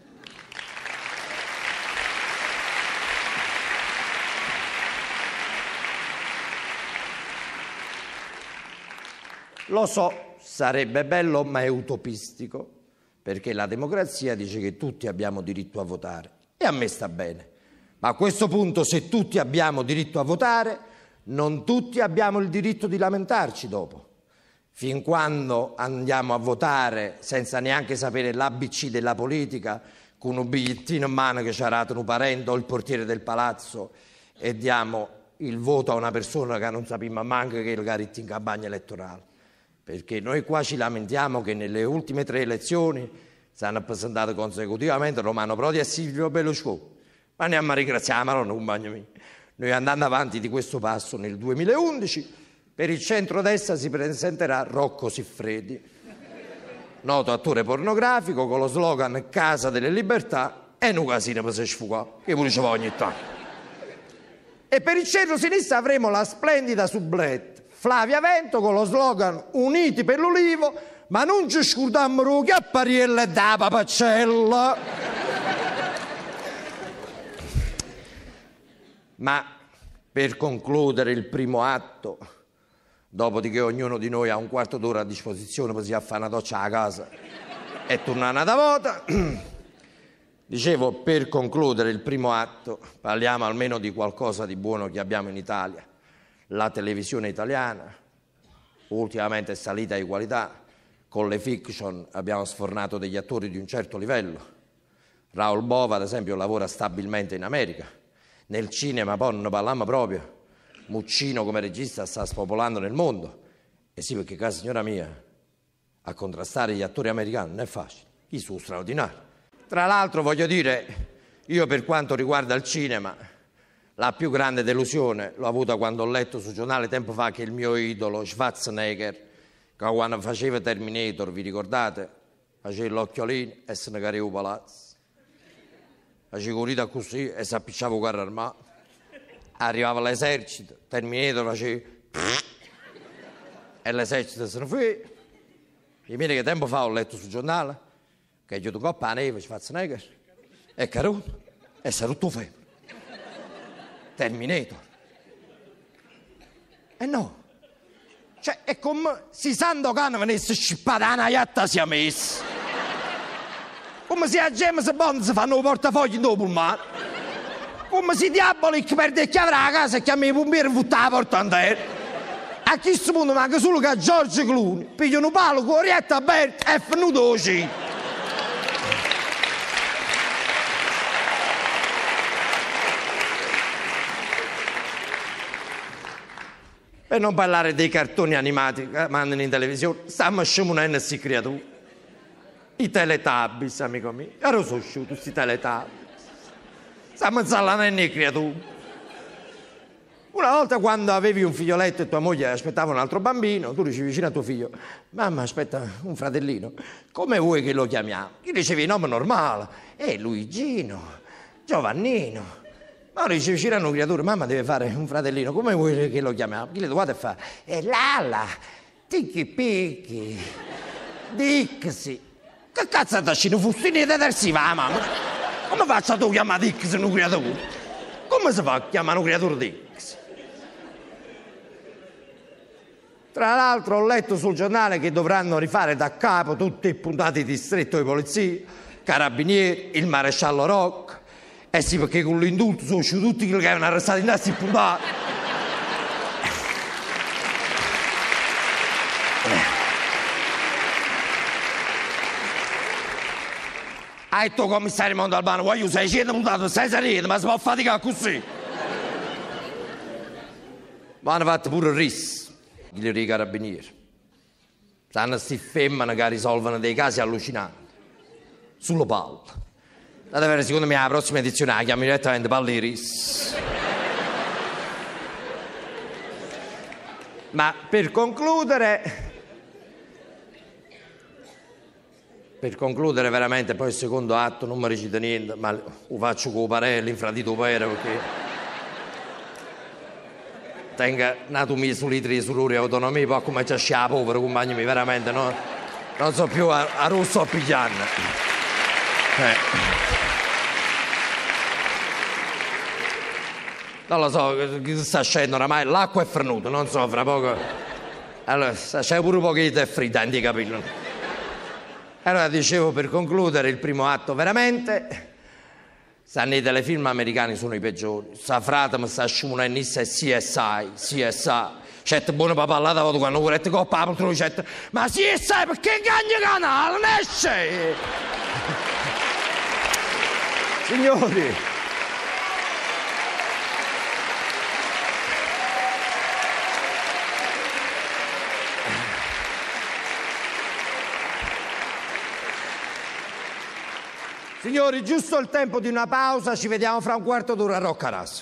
[SPEAKER 3] Lo so, sarebbe bello ma è utopistico, perché la democrazia dice che tutti abbiamo diritto a votare e a me sta bene. Ma a questo punto, se tutti abbiamo diritto a votare, non tutti abbiamo il diritto di lamentarci dopo. Fin quando andiamo a votare senza neanche sapere l'A B C della politica, con un bigliettino in mano che ci ha dato un parente o il portiere del palazzo e diamo il voto a una persona che non sappiamo manco che è il garetto in campagna elettorale. Perché noi qua ci lamentiamo che nelle ultime tre elezioni si hanno presentato consecutivamente Romano Prodi e Silvio Berlusconi. Ma andiamo a ringraziare, ma non compagno mio. Noi andando avanti di questo passo nel duemilaundici, per il centrodestra si presenterà Rocco Siffredi, noto attore pornografico con lo slogan Casa delle Libertà e un casino per se sfugare, che pure ci va ogni tanto. E per il centro-sinistra avremo la splendida sublette Flavia Vento con lo slogan Uniti per l'Ulivo, ma non ci scordiamo che appariella da papacella. Ma per concludere il primo atto, dopodiché ognuno di noi ha un quarto d'ora a disposizione per si fare una doccia a casa e tornare da vota, dicevo, per concludere il primo atto, parliamo almeno di qualcosa di buono che abbiamo in Italia. La televisione italiana ultimamente è salita di qualità, con le fiction abbiamo sfornato degli attori di un certo livello. Raoul Bova, ad esempio, lavora stabilmente in America. Nel cinema poi non parliamo proprio. Muccino come regista sta spopolando nel mondo. E sì, perché, cara signora mia, a contrastare gli attori americani non è facile. Chi sono straordinari. Tra l'altro voglio dire, io per quanto riguarda il cinema, la più grande delusione l'ho avuta quando ho letto sul giornale tempo fa che il mio idolo Schwarzenegger, che quando faceva Terminator, vi ricordate? Faceva l'occhiolino e se ne careva il palazzo. Faceva corrida così e si appicciava un carro armato. Arrivava l'esercito, Terminator faceva e l'esercito se ne fu. E mire che tempo fa ho letto sul giornale che gli ho detto a neve Schwarzenegger è caruto e si è rotto fermo. Terminator. E no. Cioè, è come se Santo Cane venisse scippata a una iatta si è messa. Come se a James Bond si fanno un portafoglio dopo il mare. Come se Diabolic perde il chiave a casa e chiama i pompieri e butta la porta in terra. A questo punto manca solo che George Clooney piglia un palo con orietta aperta e finito così. Per non parlare dei cartoni animati che mandano in televisione, stiamo scimunendo queste creature. I Teletubbies, amico mio. Ero so sciuto, questi Teletubbies. Stiamo zallanando le creature. Una volta quando avevi un figlioletto e tua moglie aspettava un altro bambino, tu dicevi vicino a tuo figlio, mamma aspetta un fratellino, come vuoi che lo chiamiamo? Gli dicevi il nome normale, è Luigino. Giovannino. Ma ora dice vicino a una creatura, mamma deve fare un fratellino, come vuoi che lo chiamiamo? Chi le dovete fare? E Lala, ticchi picchi, Dixi. Che cazzo da scino fustini detersiva la mamma? Come faccio a tu chiamare Dixi una creatura? Come si fa a chiamare una creatura Dixi? Tra l'altro ho letto sul giornale che dovranno rifare da capo tutti i puntati di distretto di polizia, carabinieri, il maresciallo Rocca. Eh sì, perché con l'indulto sono usciti tutti quelli che avevano arrestato in tassi puntati. Ha detto il commissario Montalbano, voglio seicento puntate, sei sereno, ma si può faticare così. Ma hanno fatto pure il ris, i carabinieri. Stanno sti femmine che risolvono dei casi allucinanti. Sulla palla. Da avere, secondo me, la prossima edizione la chiamo direttamente Palliris. Ma per concludere, per concludere veramente, poi il secondo atto non mi recita niente, ma lo faccio con Parelli, infradito vero, perché tenga nato mio su litri di sururi e autonomia, poi come c'è scia povero, compagni miei, veramente, no? Non so più a, a rosso o a piglianna. Eh. Non lo so, che sta scendendo oramai, l'acqua è frenuta, non so, fra poco. Allora, c'è pure un pochino di fritta in capelli. Allora, dicevo, per concludere il primo atto, veramente, stanno i telefilm americani sono i peggiori. Sta frate, mi sta sciumando e C S I, C S I. C'è buona papallata quando volete coppa la poltrona, c'è, ma C S I perché cagna canale, non esce? Signori, signori, giusto il tempo di una pausa, ci vediamo fra un quarto d'ora a Roccaraso.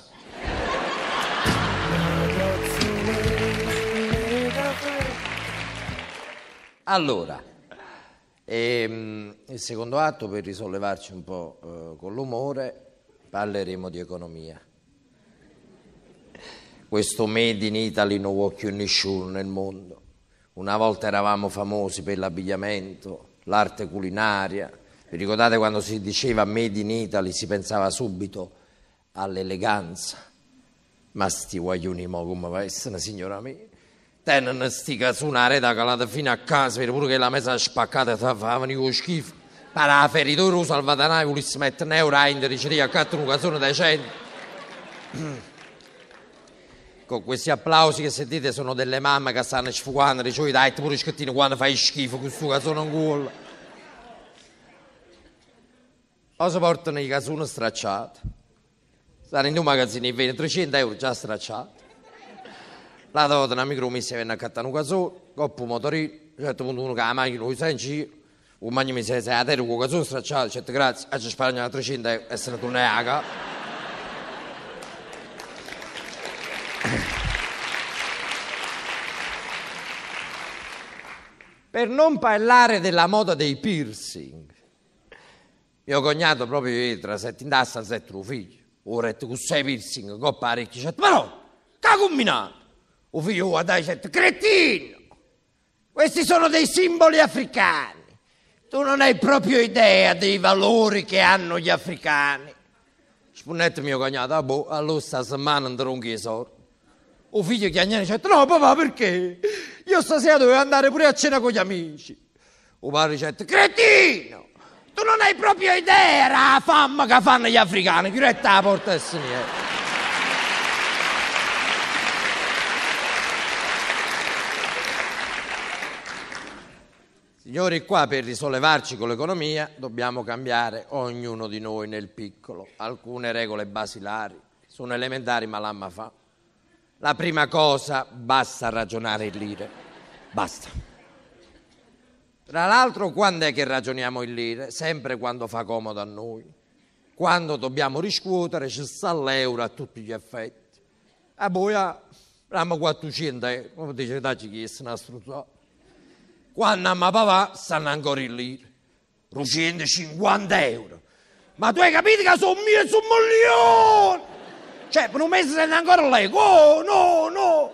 [SPEAKER 3] Allora, ehm, il secondo atto, per risollevarci un po' eh, con l'umore, parleremo di economia. Questo made in Italy non vuole più nessuno nel mondo. Una volta eravamo famosi per l'abbigliamento, l'arte culinaria. Vi ricordate quando si diceva made in Italy si pensava subito all'eleganza? Ma sti guaglioni mo come va a essere, signora mia? Tennano sti casonari da calata fino a casa, per pure che la mesa spaccata fa venire schifo. Ma la feritore usa il Vatanaio, volesse mettere un euro a indice, accanto un casone decente. Con questi applausi che sentite sono delle mamme che stanno sfugando, dicevo, dai, pure scattino quando fai schifo, questo casone in culo. O si portano i casoni stracciati. Stanno in due magazzini e vendono trecento euro già stracciati. La volta una micromessa viene a accattare un casone, coppa un motorino, a un certo punto uno che ha la macchina lo sa in giro, un magno mi si a terra con il casone stracciato, certo grazie, e ci sparagnano trecento euro e se ne torna a casa. Per non parlare della moda dei piercing. Mio cognato proprio ieri tra sette in tassa sette lo figlio. Ora è con sei piercing, coppa parecchi, certo, ma no, che ha combinato? O figlio guarda, certo, cretino! Questi sono dei simboli africani. Tu non hai proprio idea dei valori che hanno gli africani. Spunetto mio cognato, ah boh, allora sta settimana andrò un chiesoro. O figlio chiagnani dice, no papà perché? Io stasera dovevo andare pure a cena con gli amici. O padre dice, cretino! Tu non hai proprio idea della fama che fanno gli africani, chiudete la porta e se ne è. Signori, qua per risollevarci con l'economia dobbiamo cambiare ognuno di noi nel piccolo. Alcune regole basilari, sono elementari ma l'amma fa. La prima cosa, basta ragionare in lire, basta. Tra l'altro, quando è che ragioniamo in lire? Sempre quando fa comodo a noi. Quando dobbiamo riscuotere ci sta l'euro a tutti gli effetti. E poi abbiamo quattrocento euro, come dice, dacci chi è una struzzata. Quando a papà stanno ancora in lire, duecentocinquanta euro. Ma tu hai capito che sono mille su un milione? Cioè, per un mese sente ancora lei. Oh, no, no.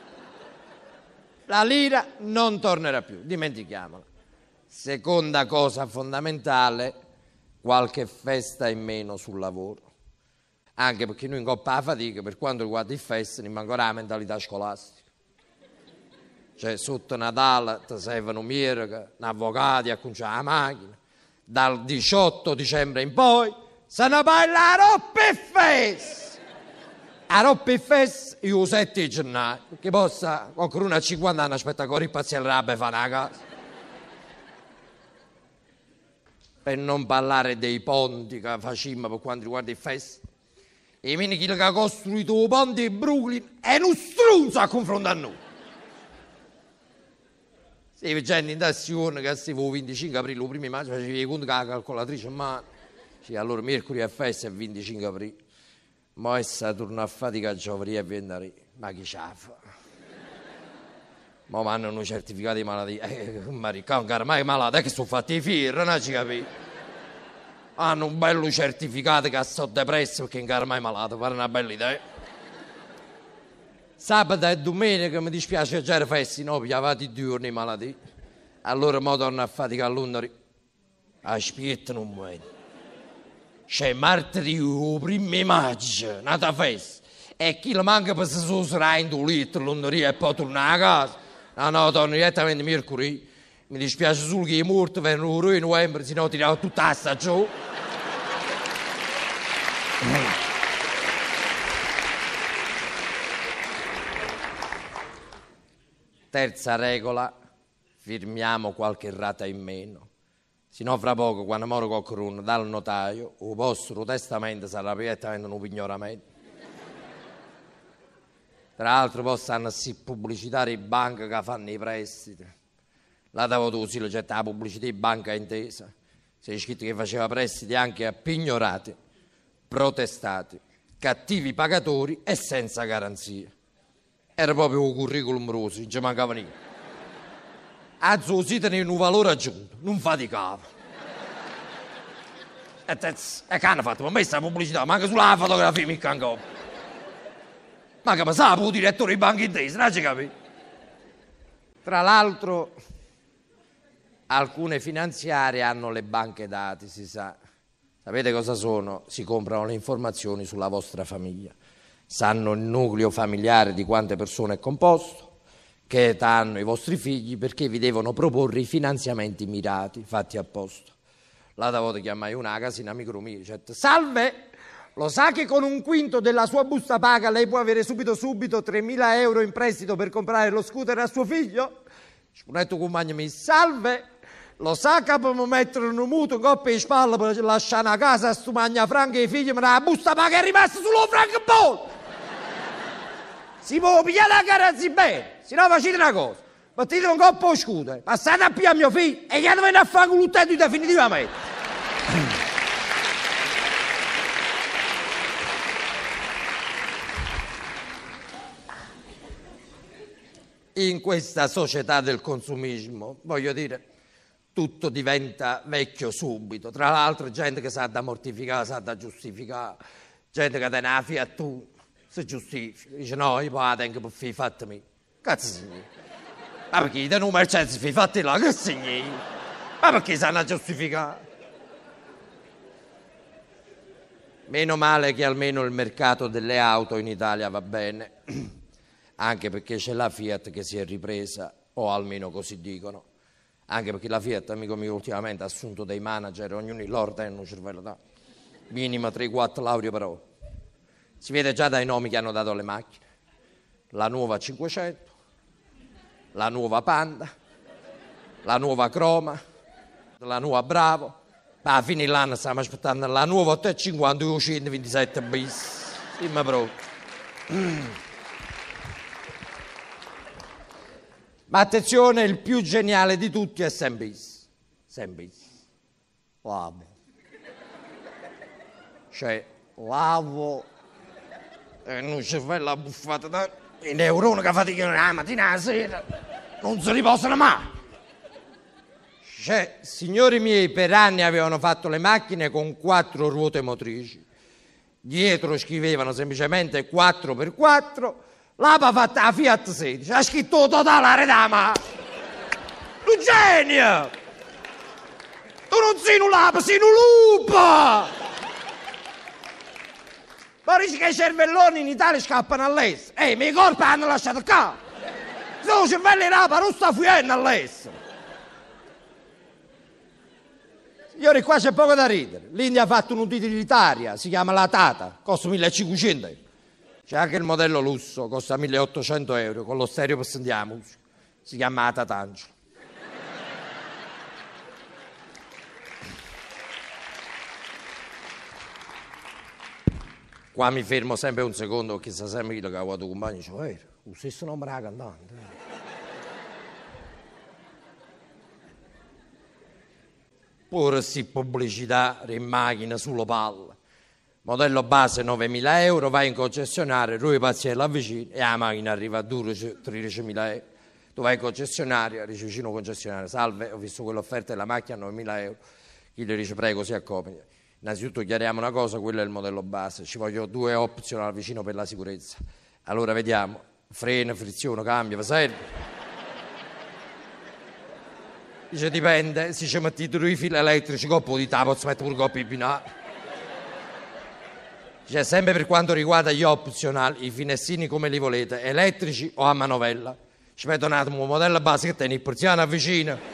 [SPEAKER 3] La lira non tornerà più, dimentichiamola. Seconda cosa fondamentale, qualche festa in meno sul lavoro. Anche perché noi in coppa la fatica, per quanto riguarda il festa, non manca la mentalità scolastica. Cioè, sotto Natale ti servono mierica, un avvocato, a cominciare la macchina. Dal diciotto dicembre in poi se ne parla a Roppi Fest. A Roppi Fest io sette gennaio, che possa qualcuno a cinquanta anni aspetta ancora il paziente rabbe fa una casa. Per non parlare dei ponti che facciamo per quanto riguarda il fest. E mini chi che ha costruito i ponti di Brooklyn è uno strunzo a confronto a noi. Sì, vicendo in stazione che stiamo il venticinque aprile, il primo maggio, facevi i conti con la calcolatrice in mano. Sì, allora mercoledì è festa è il venticinque aprile. Ma essa torna a fatica a gioveria e venerdì. Ma chi ce la fa? Ma hanno un certificato di malattia. Eh, ma ricca, mai malato, è che sono fatti i figli, non ci capisci? Hanno un bello certificato che sono depresso perché non è mai malato, pare una bella idea. Sabato e domenica mi dispiace già festi, no, pigliavate i giorni di malattia. Allora mo torno a fatica a Londra. Aspetta un momento. C'è martedì, il primo maggio, nata festa. E chi le manca per se sono in due litri, Londra e poi tornare a casa. No, no, torno direttamente mercoledì. Mi dispiace solo che i morti vengono in novembre, se no tiravo tutta la stagione. Terza regola, firmiamo qualche rata in meno. Se no fra poco, quando muore qualcuno dal notaio, il vostro testamento sarà direttamente un pignoramento. Tra l'altro possono sì pubblicitare le banche che fanno i prestiti. La davo tu, sì, c'è la pubblicità di banca intesa. C'è scritto che faceva prestiti anche a pignorati, protestati, cattivi pagatori e senza garanzie. Era proprio un curriculum rosso, non ci mancava niente. A suo sito ne un valore aggiunto, non faticava. E, e, e che hanno fatto? Ma questa pubblicità, ma anche sulla fotografia mi cancò. Ma che passava il direttore di banca intesa, non ci capisci? Tra l'altro, alcune finanziarie hanno le banche dati, si sa. Sapete cosa sono? Si comprano le informazioni sulla vostra famiglia. Sanno il nucleo familiare di quante persone è composto, che età hanno i vostri figli, perché vi devono proporre i finanziamenti mirati, fatti apposta. L'altra volta chiamai una casina amico mio, dice: salve, lo sa che con un quinto della sua busta paga lei può avere subito subito tremila euro in prestito per comprare lo scooter a suo figlio? Un altro compagno mi disse: salve, lo sa che per mettere un mutuo in coppia di spalle per lasciare una casa a sto magna franca e i figli, ma la busta paga è rimasta solo francobollo. Si può pigliare la garanzia bene, se no facete una cosa, mettete un coppo di scooter, passate a pigliare mio figlio e gli dovete a fare un luttetto definitivamente. In questa società del consumismo, voglio dire, tutto diventa vecchio subito. Tra l'altro gente che sa da mortificare, sa da giustificare, gente che tiene la Fiat tu si giustifica, dice no, io poi la tengo per fare i fatti miei. Cazzo significa? Ma perché tiene un Mercedes per i fatti là, che significa? Ma perché sanno giustificare? Meno male che almeno il mercato delle auto in Italia va bene, anche perché c'è la Fiat che si è ripresa, o almeno così dicono. Anche perché la Fiat, amico mio, ultimamente ha assunto dei manager, ognuno in loro hanno un cervello da minimo tre quattro lauree per ora. Si vede già dai nomi che hanno dato alle macchine. La nuova cinquecento, la nuova Panda, la nuova Croma, la nuova Bravo. Ma a fine dell'anno stiamo aspettando la nuova ottocentocinquanta duecentoventisette bis. Sì, ma proprio. Mm. Ma attenzione, il più geniale di tutti è Sembis. Sembis. Lavo. Cioè, lavo e non c'è la buffata da i neuroni che faticano la mattina e la sera. Non si riposano mai. Cioè, signori miei, per anni avevano fatto le macchine con quattro ruote motrici. Dietro scrivevano semplicemente quattro per quattro, l'apa fatta la Fiat sedici, ha scritto totale redama. Tu genio! Tu non sei un lapa, sei un lupo! Poi dici che i cervelloni in Italia scappano all'estero. Ehi, i miei corpi hanno lasciato qua. Sono cervelli rapa, non sta fuggendo all'estero. Signori, qua c'è poco da ridere. L'India ha fatto un'utilitaria, si chiama la Tata, costa millecinquecento euro. C'è anche il modello lusso, costa milleottocento euro, con lo stereo per sentire musica. Si chiama la Tatangelo. Qua mi fermo sempre un secondo perché sa sempre chi lo che ha avuto compagno dice, eh, lo stesso nome della cantante. Pure si pubblicità in macchina sulle palle. Modello base novemila euro, vai in concessionario, lui paziello avvicini e la macchina arriva a tredicimila euro. Tu vai in concessionario, dici vicino concessionario, salve, ho visto quell'offerta della macchina a novemila euro. Chi gli dice prego si accomodi. Innanzitutto chiariamo una cosa, quello è il modello base, ci voglio due optional vicino per la sicurezza. Allora vediamo, freno, frizione, cambio, vi serve? Dice dipende, se ci metti due fili elettrici, coppo di tappo, si mette pure coppi binari. Dice sempre per quanto riguarda gli optional, i finestrini come li volete, elettrici o a manovella. Ci metto un attimo, un modello base che tiene il persiano avvicina.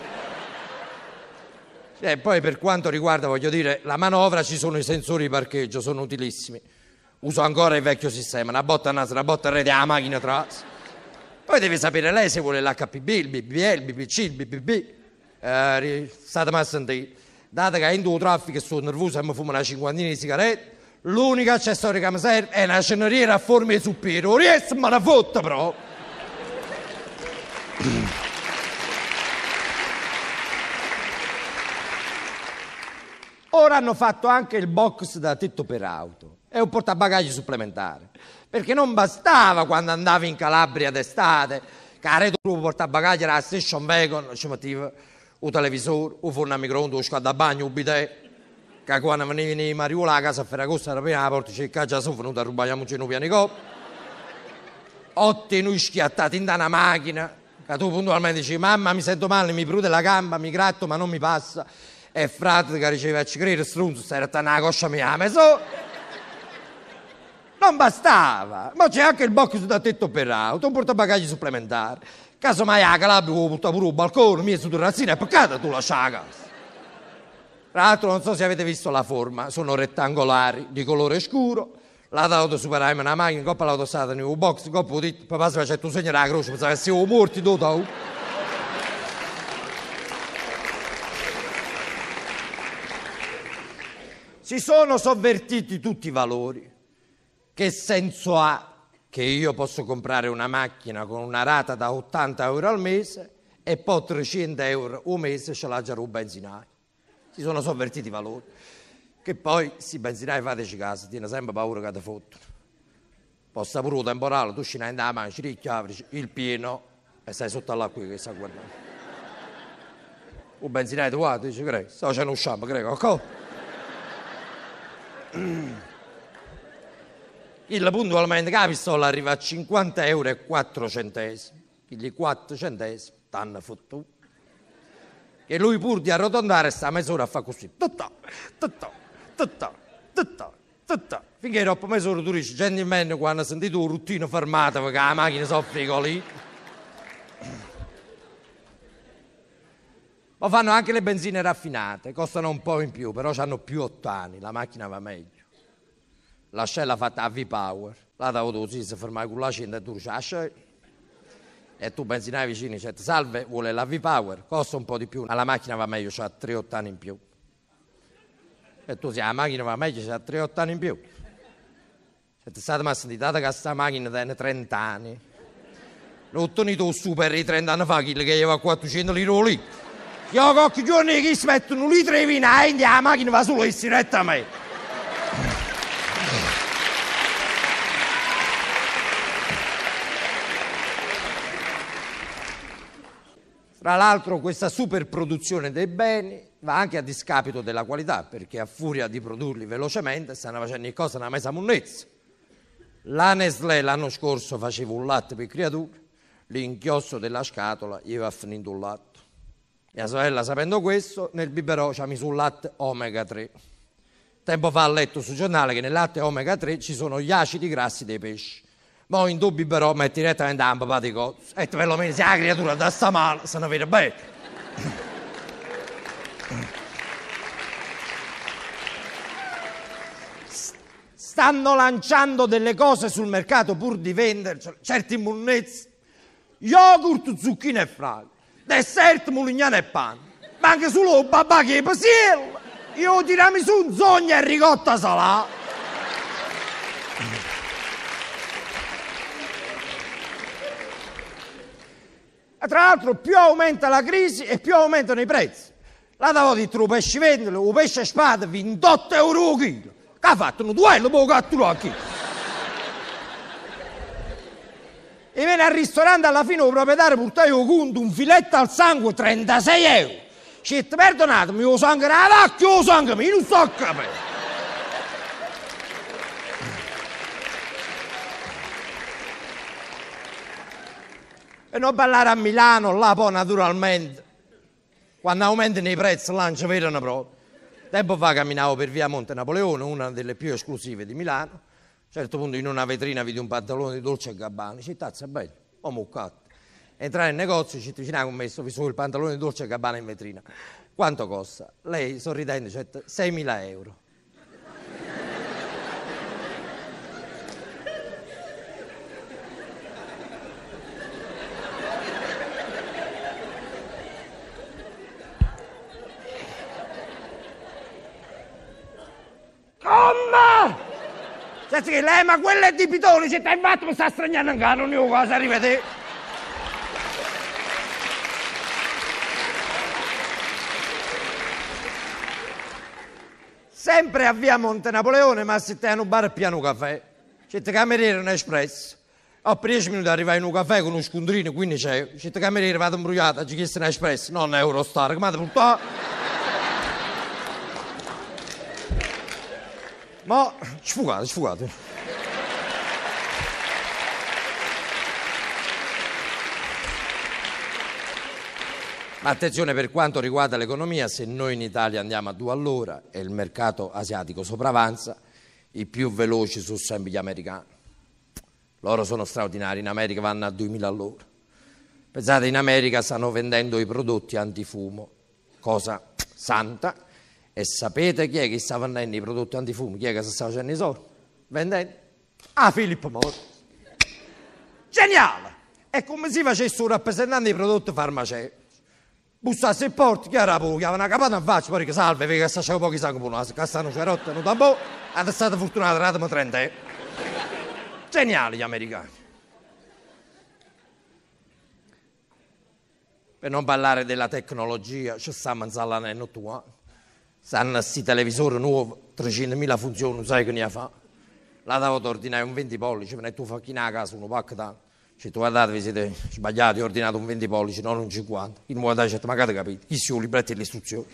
[SPEAKER 3] E poi per quanto riguarda, voglio dire, la manovra, ci sono i sensori di parcheggio, sono utilissimi. Uso ancora il vecchio sistema, una botta a naso, una botta a rete alla macchina atrás. Poi deve sapere lei se vuole l'H P B, il B B L, il B B C, il B B B. Eh, state a sentire. Dato che in due traffico e sono nervoso e mi fumo una cinquantina di sigarette, l'unico accessorio che mi serve è una ceneriera a forma di suppiero. Non riesco a me la fotta però. Ora hanno fatto anche il box da tetto per auto e un portabagagli supplementare, perché non bastava quando andavi in Calabria d'estate, che a rete tuo portabagagli era la station wagon, ci metteva un televisore, un forno a microonde, un scaldabagno, un bidet, che quando venivi in Mariuola a casa a Ferragosto era prima la porta, c'è il caccia sono venuto a rubare un piani coppi, otto noi schiattati in una macchina, che tu puntualmente dici mamma mi sento male, mi prude la gamba, mi gratto ma non mi passa. E frate che riceve a ci credere, strunzo, stai a una coscia mia, ma so... Non bastava, ma c'è anche il box da tetto per auto, un portabagagli supplementare. Casomai a Calabria lo porta pure un balcone, mi è su terrazzina, è peccato tu lascia la casa. Tra l'altro non so se avete visto la forma, sono rettangolari, di colore scuro. La auto superai una macchina, coppa l'autostrada, un box, coppa di papà si faceva tu segno la croce, pensava che siamo morti tutto. Si sono sovvertiti tutti i valori. Che senso ha che io posso comprare una macchina con una rata da ottanta euro al mese e poi trecento euro un mese ce l'ha già un benzinaio? Si sono sovvertiti i valori. Che poi, si benzinai fateci caso, tiene sempre paura che ti fottono. Poi sta pure un temporale, tu scini in da mano, ci ricchiavi il pieno e stai sotto all'acqua che sta guardando. Un benzinaio ti guarda, dice, credo, sto facendo un shampoo, credo, ok? Il puntualmente che la pistola arriva a cinquanta euro e quattro centesimi, quindi quattro centesimi, t'hanno fottuto. Che lui pur di arrotondare sta mezz'ora a fare così, tutta, tutta, tutta, tutta, tutta. Finché dopo mezz'ora tu dici, gentilmente quando hai sentito un ruttino fermato perché la macchina soffrigo lì. Ma fanno anche le benzine raffinate, costano un po' in più, però hanno più ottani, la macchina va meglio. La scella fatta a V-Power, la da auto così, si ferma con la cinta e tu dici, ah, e tu benzinai vicini, dici, salve, vuole la V-Power, costa un po' di più, ma la macchina va meglio, c'ha tre ottani in più. E tu dici, la macchina va meglio, c'ha tre ottani in più. Siete stati mai sentiti, che questa macchina tiene trenta anni. L'ho ottenuto super di trenta anni fa, quello che aveva quattrocento lire lì. Io qualche giorno che si mettono un litro di vino e la macchina va solo e si retta a me. Tra l'altro questa superproduzione dei beni va anche a discapito della qualità, perché a furia di produrli velocemente stanno facendo cose una mesa monnezza. La Nestlé l'anno scorso faceva un latte per creature, l'inchiostro della scatola gli va finendo un latte. Mia sorella, sapendo questo, nel biberò ci ha messo un latte omega tre. Tempo fa ha letto sul giornale che nel latte omega tre ci sono gli acidi grassi dei pesci. Ma in dubbio però metti direttamente a un papà di cozzo. E perlomeno se la creatura da sta male, se ne vede bene. Stanno lanciando delle cose sul mercato pur di vendere certi munnezzi. Yogurt, zucchine e fragole. Dessert, mulignano e pane. Ma anche solo babà che è pasiello. Io tiramisù, zogna e ricotta salata. Tra l'altro più aumenta la crisi e più aumentano i prezzi. La davo di tu pesci vendere, un pesce a spada ventotto euro al chilo. Che ha fatto un duello, poi catturato qui. E viene al ristorante, alla fine il proprietario porta io conto un filetto al sangue trentasei euro. Ci perdonatemi, io sangue la vacca, io sangue mio, non sto a capire. E non parlare a Milano, là poi naturalmente, quando aumentano i prezzi, là non ci vedono proprio. Tempo fa camminavo per via Monte Napoleone, una delle più esclusive di Milano. A un certo punto in una vetrina vidi un pantalone di Dolce e Gabbana. Dice, tazza, è bello, ho muccato. Entrai nel negozio, ci avvicinavo, ho messo il pantalone di Dolce e Gabbana in vetrina. Quanto costa? Lei, sorridendo, dice, seimila euro. Come? Senti che lei, ma quello è di Pitoni, se stai fatto mi sta straniando in casa, non io cosa, arrivederci. Sempre a via Monte Napoleone, ma se te un bar e piano caffè. C'è il cameriere un espresso. Ho per dieci minuti arrivai in un caffè con uno scondrino, quindi c'è. C'è il cameriere, vado imbrugliato, ci chiesto un espresso, non Eurostar, come ti portare? Ma sfugate, sfugate. Ma attenzione, per quanto riguarda l'economia, se noi in Italia andiamo a due all'ora e il mercato asiatico sopravanza, i più veloci sono sempre gli americani. Loro sono straordinari, in America vanno a duemila all'ora. Pensate, in America stanno vendendo i prodotti antifumo, cosa santa. E sapete chi è che sta vendendo i prodotti antifumo? Chi è che si sta facendo i soldi? Vendendo? Ah, Filippo Morris. Geniale! È come se facesse un rappresentante dei prodotti farmaceutici. Bussasse il porto, chi era poco, chiama una capata in faccia, poi che salve, vedi che sta facendo pochi sangue per una castano cerotta, non da boh, è stata fortunata, ratamo trenta euro. Geniali gli americani. Per non parlare della tecnologia, ci stiamo in sala nel tua. Stanno questi televisori nuovi, trecentomila funzioni, sai che ne fa? La davo di ordinare un venti pollici, me ne tu facchi a casa, uno pacco da. Ci tu guardate, vi siete sbagliati, ho ordinato un venti pollici, non un cinquanta. Il mio guardato dice, ma che capite? Chi sono i libretti e le istruzioni?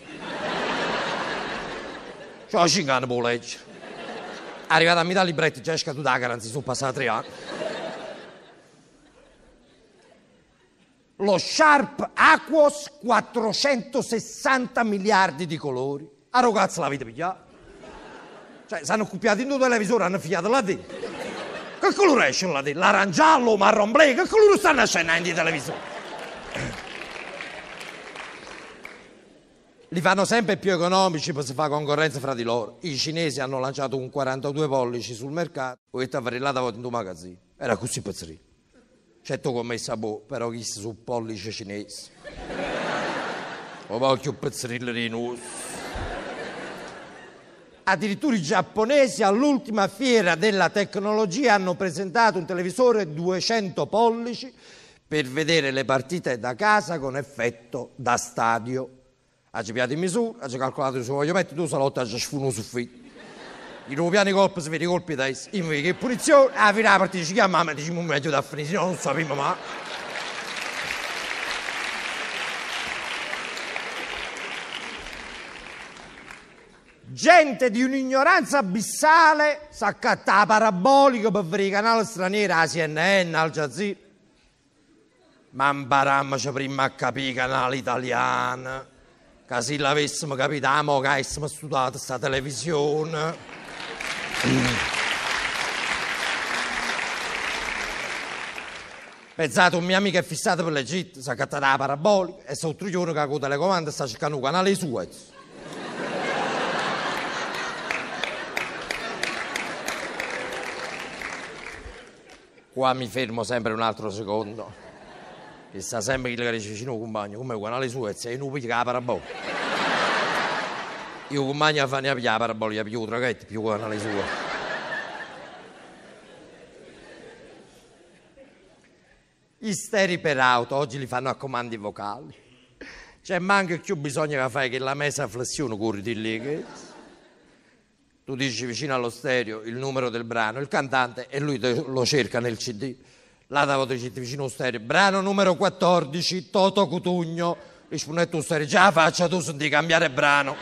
[SPEAKER 3] C'ho cinque anni per leggere. Arrivato a metà libretti, già è scaduta la garanzia, sono passati tre anni. Lo Sharp Aquos, quattrocentosessanta miliardi di colori. A ragazzi la vita pigliata. Cioè, si hanno accoppiati in due televisori, hanno fiato là dentro. Che colore esce là dentro? L'aranciallo, marron blu, che colore stanno nascendo in televisori? Li fanno sempre più economici per si fare concorrenza fra di loro. I cinesi hanno lanciato un quarantadue pollici sul mercato, ho detto a fare là da in due magazzini. Era così pezzerino. Certo commessa boh, però chi si su pollice cinese. O voglio pezzerino di nuovo. Addirittura i giapponesi all'ultima fiera della tecnologia hanno presentato un televisore duecento pollici per vedere le partite da casa con effetto da stadio. Ha piato in misura, ha calcolato il suo voglio mettere, tu salotta, ha sfuno su fitto. I nuovi piani colpi si vede i colpi da essi. Invece che punizione, alla fine la partita ci chiama, ma diciamo meglio da finire, se no non sappiamo mai. gente di un'ignoranza abissale s'accatta la parabolica per vedere i canali stranieri, la C N N, Al Jazeera. Ma imparammoci prima a capire i canali italiani, che se l'avessimo capito, mo che avessimo studiato questa televisione. Pensate, un mio amico è fissato per l'Egitto, si è accattato la parabolica e sotto il giorno che con la telecomanda sta cercando un canale Suez. Qua mi fermo sempre un altro secondo. Che sta sempre che dice vicino al compagno, come il canale Suez, e non piglia la parabolica. Io compagno fanno a pigliare la parabolica, più traghetti, più canale Suez. Gli sterei per auto, oggi li fanno a comandi vocali. C'è manca più bisogno che fai che la messa a flessione corri di lì. Che... Tu dici vicino allo stereo il numero del brano, il cantante, e lui te lo cerca nel C D. Là da voce vicino allo stereo, brano numero quattordici, Toto Cutugno. Risponde tu stereo, già faccia tu di cambiare brano.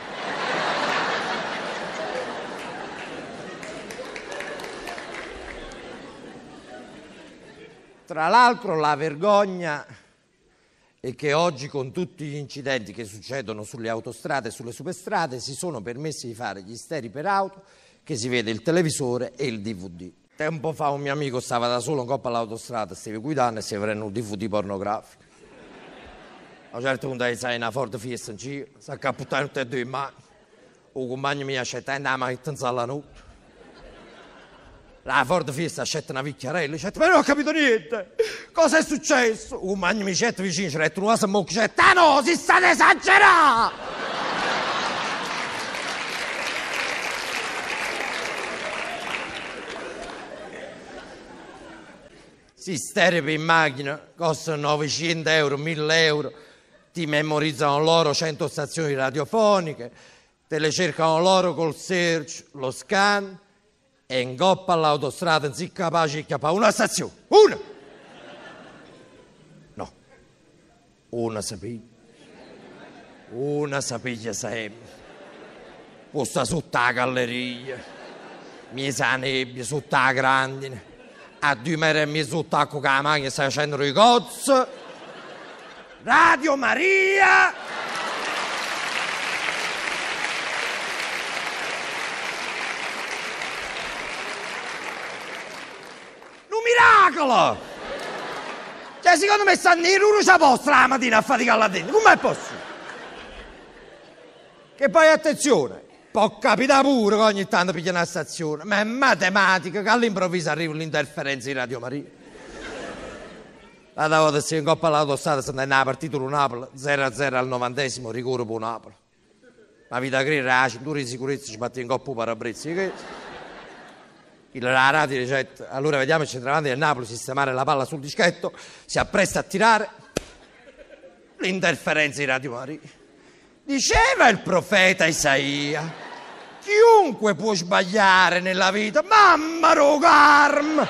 [SPEAKER 3] Tra l'altro la vergogna è che oggi con tutti gli incidenti che succedono sulle autostrade e sulle superstrade si sono permessi di fare gli sterei per auto che si vede il televisore e il D V D. Tempo fa un mio amico stava da solo in coppa all'autostrada, stava guidando e si prende un D V D pornografico. A un certo punto sai una Ford Fiesta in giro, si accapputtano tutte e due in mano. Un compagno mi accetta e andiamo a mettere la notte. La Ford Fiesta accetta una picchiarella, dice, ma non ho capito niente, cosa è successo? Un compagno mi accetta vicino, ci ha detto, non so che c'è, ah no, si sta esagerando! Si stereo in macchina, costano novecento euro, mille euro, ti memorizzano loro cento stazioni radiofoniche, te le cercano loro col search, lo scan, e in coppa all'autostrada non si capace di chiappare una stazione, una! No, una sapiglia, una sapiglia sempre, posta sotto la galleria, mi sa nebbia sotto la grandine, a due metri e mezzo sotto l'acqua che la macchina sta facendo i cozzi, Radio Maria! Miracolo! Cioè, secondo me stanno in uno c'ha posto la mattina a faticare là dentro. Com'è possibile? Che poi, attenzione, può capitare pure che ogni tanto piglia una stazione, ma è matematica che all'improvviso arriva l'interferenza di Radio Maria. La volta si in coppa all'autostrada, se andava partito lo Napoli, zero a zero al novantesimo, rigore per Napoli. La vita greca, la cintura di sicurezza ci batte in coppa parabrezzi. Che... La radio dice, allora vediamo il centravanti del Napoli sistemare la palla sul dischetto, si appresta a tirare, l'interferenza di Radio Maria. Diceva il profeta Isaia, chiunque può sbagliare nella vita, mamma rogarm!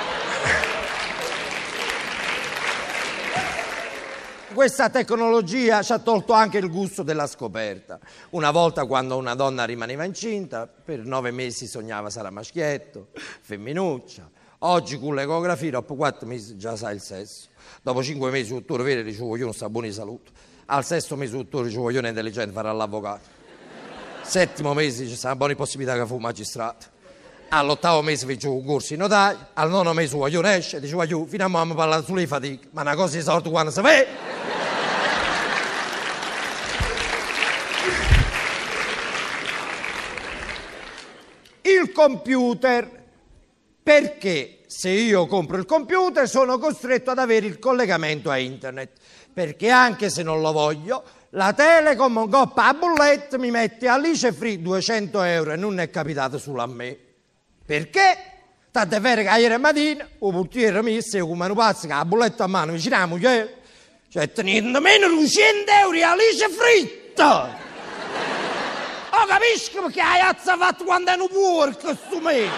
[SPEAKER 3] Questa tecnologia ci ha tolto anche il gusto della scoperta. Una volta, quando una donna rimaneva incinta, per nove mesi sognava sarà maschietto, femminuccia. Oggi con l'ecografia dopo quattro mesi già sa il sesso. Dopo cinque mesi il dottore vero dice voglio sta buona di salute. Al sesto mese il dottore dice voglio intelligente farà l'avvocato. Settimo mese dice sarà buona possibilità che fu un magistrato. All'ottavo mese faccio un corso in notaio. Al nono mese voglio esce dice voglio fino a mo' parlare sulle fatiche. Ma una cosa di sorte quando si vede. Il computer, perché se io compro il computer sono costretto ad avere il collegamento a internet, perché anche se non lo voglio la Telecom in coppa a bolletta mi mette Alice Free duecento euro e non è capitato solo a me. Perché? Tanto è vero che ieri mattina il portiere mi disse come un pazzo che ha la bolletta a mano vicino alla moglie, cioè tenendo meno duecento euro e Alice fritta. Oh, capisci perché la ragazza ha fatto quando è un porco sto mese?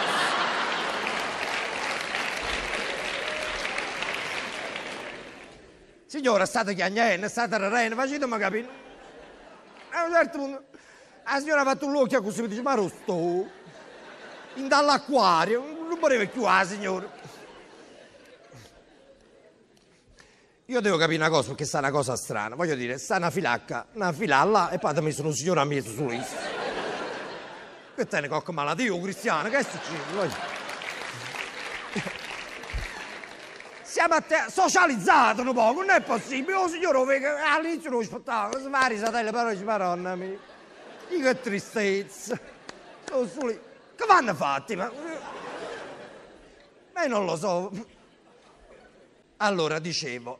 [SPEAKER 3] Signora, state chiagnendo, state rarendo, facetemi capire. A un certo punto La signora ha fatto un occhio così, mi dice, ma rosto, in dall'acquario, non voleva più la signora. Io devo capire una cosa, perché sta una cosa strana. Voglio dire, sta una filacca, una fila là, e poi mi sono un signore a mezzo su lì. Che te ne cocca malatio, Cristiano, che è successo? Siamo a te- socializzati un po', non è possibile. Oh signore, all'inizio non spettacolo, si fa risatelle, però dice, madonna mia, che tristezza. Sono su lì. Che vanno fatti? Ma... ma io non lo so. Allora, dicevo,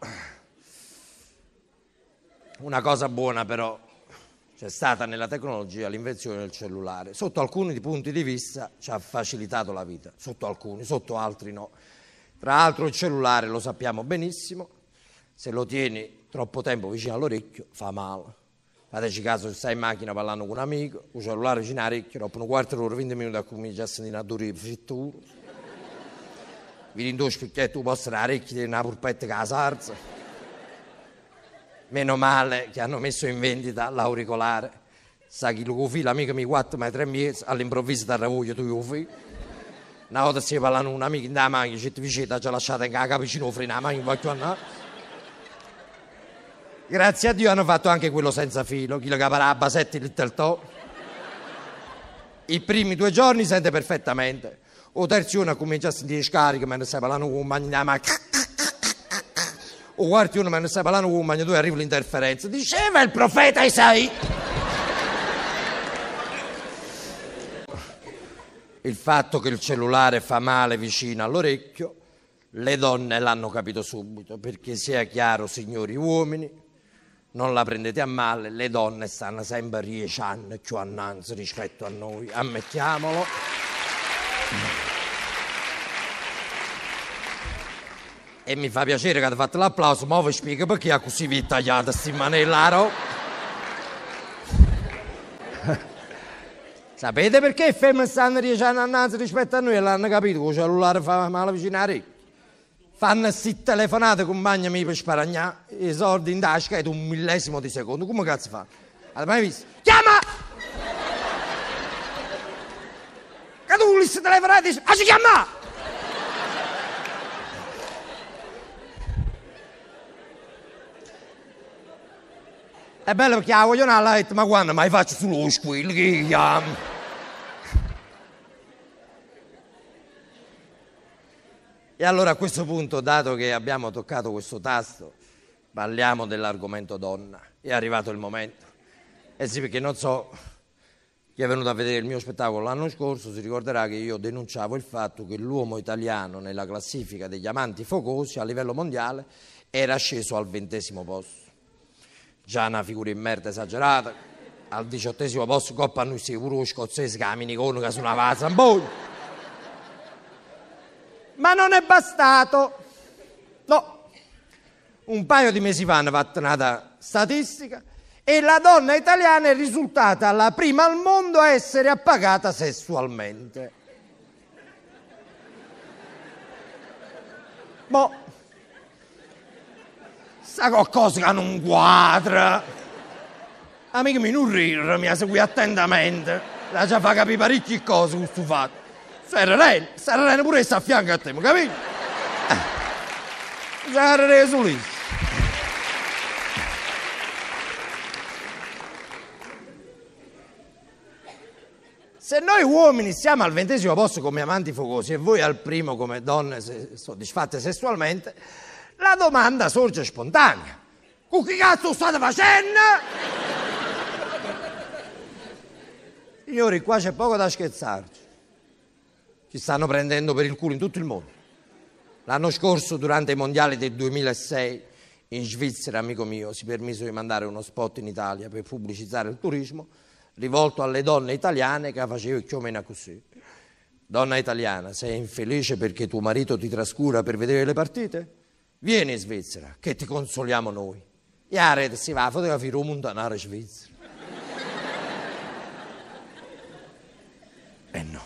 [SPEAKER 3] una cosa buona però c'è stata nella tecnologia l'invenzione del cellulare. Sotto alcuni punti di vista ci ha facilitato la vita, sotto alcuni, sotto altri no. Tra l'altro il cellulare, lo sappiamo benissimo, se lo tieni troppo tempo vicino all'orecchio fa male. Fateci caso, se stai in macchina parlando con un amico, il cellulare vicino all'orecchio, dopo un quarto d'ora, venti minuti a cominciare a sentire una dura frittura. Vedi in due specchietto, tu posso dare orecchie di una pulpetta che la sarza. Meno male che hanno messo in vendita l'auricolare. Sa chi lo fila, amico mi quattro ma tre mesi, all'improvviso ti arravoglio tu lo fai. Una volta stiamo parlando con un amico in da macchina, ci ti vicino, ci ha lasciato in capo vicino, frena la macchina, voglio andare. Grazie a Dio hanno fatto anche quello senza filo, chi lo caparà a basetti little toe. I primi due giorni sente perfettamente. O terzo giorno comincia a sentire scarico mentre stai parlando con un bagno in da macchina. O quarto giorno mentre stai parlando con un bagno, tu arriva l'interferenza. Diceva il profeta Isaia. Il fatto che il cellulare fa male vicino all'orecchio, le donne l'hanno capito subito, perché sia chiaro, signori uomini, non la prendete a male, le donne stanno sempre dieci anni più annanzi rispetto a noi, ammettiamolo. E mi fa piacere che avete fatto l'applauso, ma vi spiego perché ha così vi tagliata sti manellaro. Sapete perché le femmine stanno dieci anni annanzi rispetto a noi e l'hanno capito che il cellulare fa male vicino a orecchio? Fanno queste telefonate con bagno mi per sparagnare, i soldi in tasca ed un millesimo di secondo. Come cazzo fa? Avete mai visto? Chiama! Che tu li stai telefonando e dici, ah ci chiama! È bello perché la voglio andare, ha detto, ma quando mai faccio solo squillo che chiamo? E allora a questo punto, dato che abbiamo toccato questo tasto, parliamo dell'argomento donna. È arrivato il momento. Eh sì, perché non so, chi è venuto a vedere il mio spettacolo l'anno scorso si ricorderà che io denunciavo il fatto che l'uomo italiano nella classifica degli amanti focosi a livello mondiale era sceso al ventesimo posto. Già una figura in merda esagerata, al diciottesimo posto coppa a noi si pure lo scozzese che ha la miniconica su una vasa, un po'. Ma non è bastato, no. Un paio di mesi fa hanno fatto una statistica e la donna italiana è risultata la prima al mondo a essere appagata sessualmente. Boh. Sa qualcosa che non quadra. Amico mio, non ridere, mi segui attentamente. La già fa capire parecchie cose questo fatto. Serrene, serrene pure sta a fianco a te, mi capito? Eh. Serrene su lì. Se noi uomini siamo al ventesimo posto come amanti focosi e voi al primo come donne soddisfatte sessualmente, la domanda sorge spontanea. Con che cazzo state facendo? Signori, qua c'è poco da scherzarci. Ci stanno prendendo per il culo in tutto il mondo. L'anno scorso, durante i mondiali del duemilasei, in Svizzera, amico mio, si permise di mandare uno spot in Italia per pubblicizzare il turismo, rivolto alle donne italiane che faceva più o meno così. Donna italiana, sei infelice perché tuo marito ti trascura per vedere le partite? Vieni in Svizzera, che ti consoliamo noi. E a rete si va a fotografare un montanaro svizzero. E no.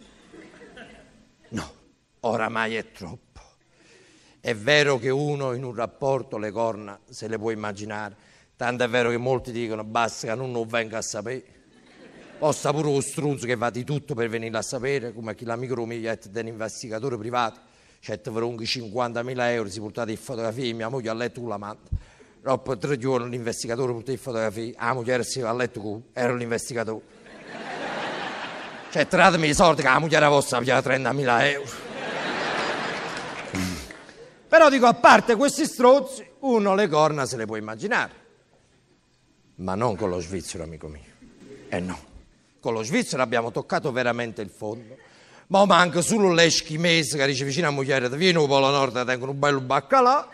[SPEAKER 3] No, oramai è troppo. È vero che uno in un rapporto le corna se le può immaginare, tanto è vero che molti dicono basta che non lo venga a sapere. Poi sta pure lo struzzo che va di tutto per venire a sapere, come chi l'amico mio è un investigatore privato, c'è per un cinquantamila euro, si portate le fotografie, mia moglie ha letto con la manta. Dopo tre giorni l'investigatore porta le fotografie, la moglie si va a letto con, era l'investigatore. Cioè, tratami i soldi che la moglie vostra pigliava trentamila euro. Però dico, a parte questi strozzi, uno le corna se le può immaginare. Ma non con lo svizzero, amico mio. Eh no, con lo svizzero abbiamo toccato veramente il fondo. Ma manca solo l'eschimese che dice vicino a moglie, vieni un Polo Nord, tengono un bello baccalà.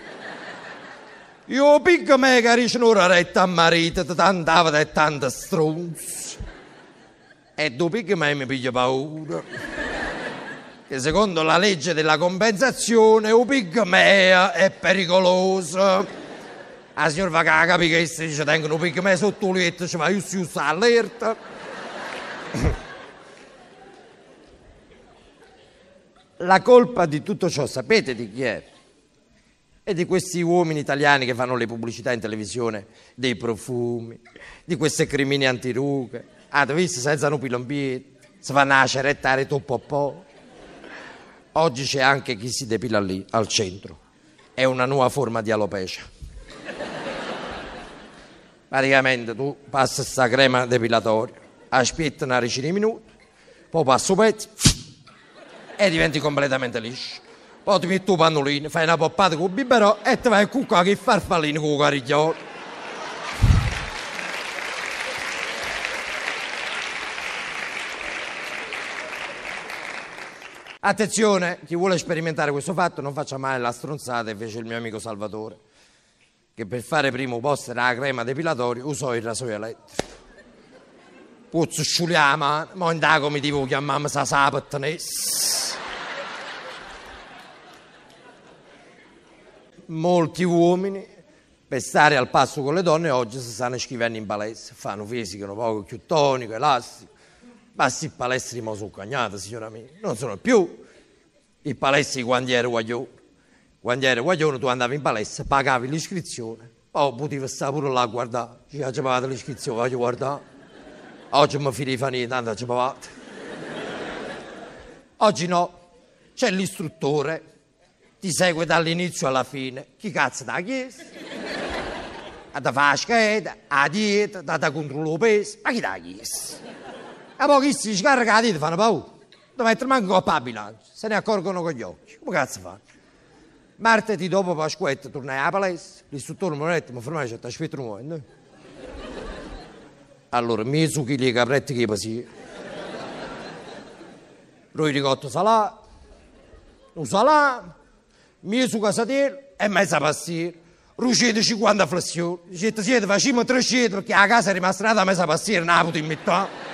[SPEAKER 3] Io picco me che dice un'ora retta a marito, ti tantava e tanta stronza. E dopo picco me mi piglia paura. Che secondo la legge della compensazione, un picco me è pericoloso. La signora va a capire che si dice tengono un picco me sotto il letto, ci va io si usa allerta. La colpa di tutto ciò, sapete di chi è? E di questi uomini italiani che fanno le pubblicità in televisione dei profumi, di queste crimini antirughe. Ah, visto, senza un pilompietto, si fanno a cerettare troppo po'. Oggi c'è anche chi si depila lì, al centro. È una nuova forma di alopecia. Praticamente tu passi questa crema depilatoria, aspetti una decina di minuti, poi passi un pezzo e diventi completamente liscio. Poi ti metti un pannolino, fai una poppata con il biberò e ti vai a cuccare che farfallino con il carigliolo. Attenzione, chi vuole sperimentare questo fatto non faccia mai la stronzata che fece il mio amico Salvatore, che per fare primo poster alla crema depilatoria usò il rasoio elettrico. Puzzo sciuliama, ma non come ti vuoi chiamare sa sabatanese. Molti uomini, per stare al passo con le donne, oggi si stanno scrivendo in palestra, fanno fisica un poco più tonico, elastico. Ma sì, palestri mo sono cagnate, signora mia, non sono più i palestri quando ero guaglione. Quando ero guaglione tu andavi in palestra, pagavi l'iscrizione, poi potevi stare pure là a guardare, ci ha pagato l'iscrizione, voglio guardare. Oggi mi fili fa niente, tanto ci pagate. Oggi no, c'è l'istruttore, ti segue dall'inizio alla fine, chi cazzo da chiesa? A da fare la scheda, a dieta, da da controllo il peso, ma chi da chiesa? E poi chi si scarica la dieta fanno paura, devo mettere manco coppa a bilancio, se ne accorgono con gli occhi, come cazzo fanno? Martedì dopo Pasquetta tornai alla palestra, l'istruttore mi ha detto, ma fermai, c'è aspetta un momento. Allora, mezzo chilo di capretti che passi. Roi ricotto salato, un salato, mezzo casatiello e mezza pastiera. Rucete cinquanta flessioni. Dicete, siete, facciamo tre scete perché a casa è rimasta nata mezza pastiera, non la potevo mettere.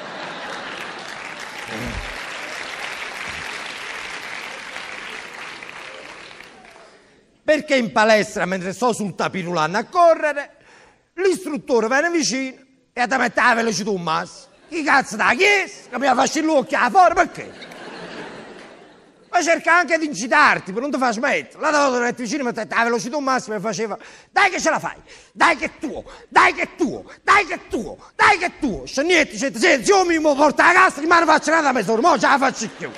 [SPEAKER 3] Perché in palestra, mentre sto sul tapirulano a correre, l'istruttore viene vicino e ti mette la velocità un massimo. Chi cazzo da chiesa? Che mi faccio l'occhio a fuori, perché? Ma cerca anche di incitarti, per non ti far smettere. La volta che vicino mi mette la velocità un massimo e faceva dai che ce la fai, dai che è tuo, dai che è tuo, dai che è tuo, dai che è tuo. Se niente, se io mi porto a casa, ma non faccio nada a mezz'ora, mo ce la faccio più.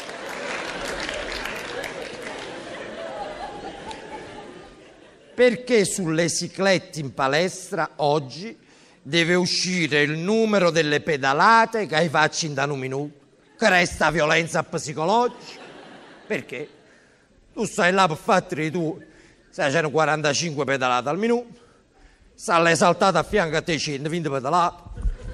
[SPEAKER 3] Perché sulle ciclette in palestra oggi deve uscire il numero delle pedalate che hai faccio in un minuto, che resta violenza psicologica? Perché? Tu stai là per fare tu, sai c'erano quarantacinque pedalate al minuto, sta l'esaltata a fianco a te centoventi pedalate,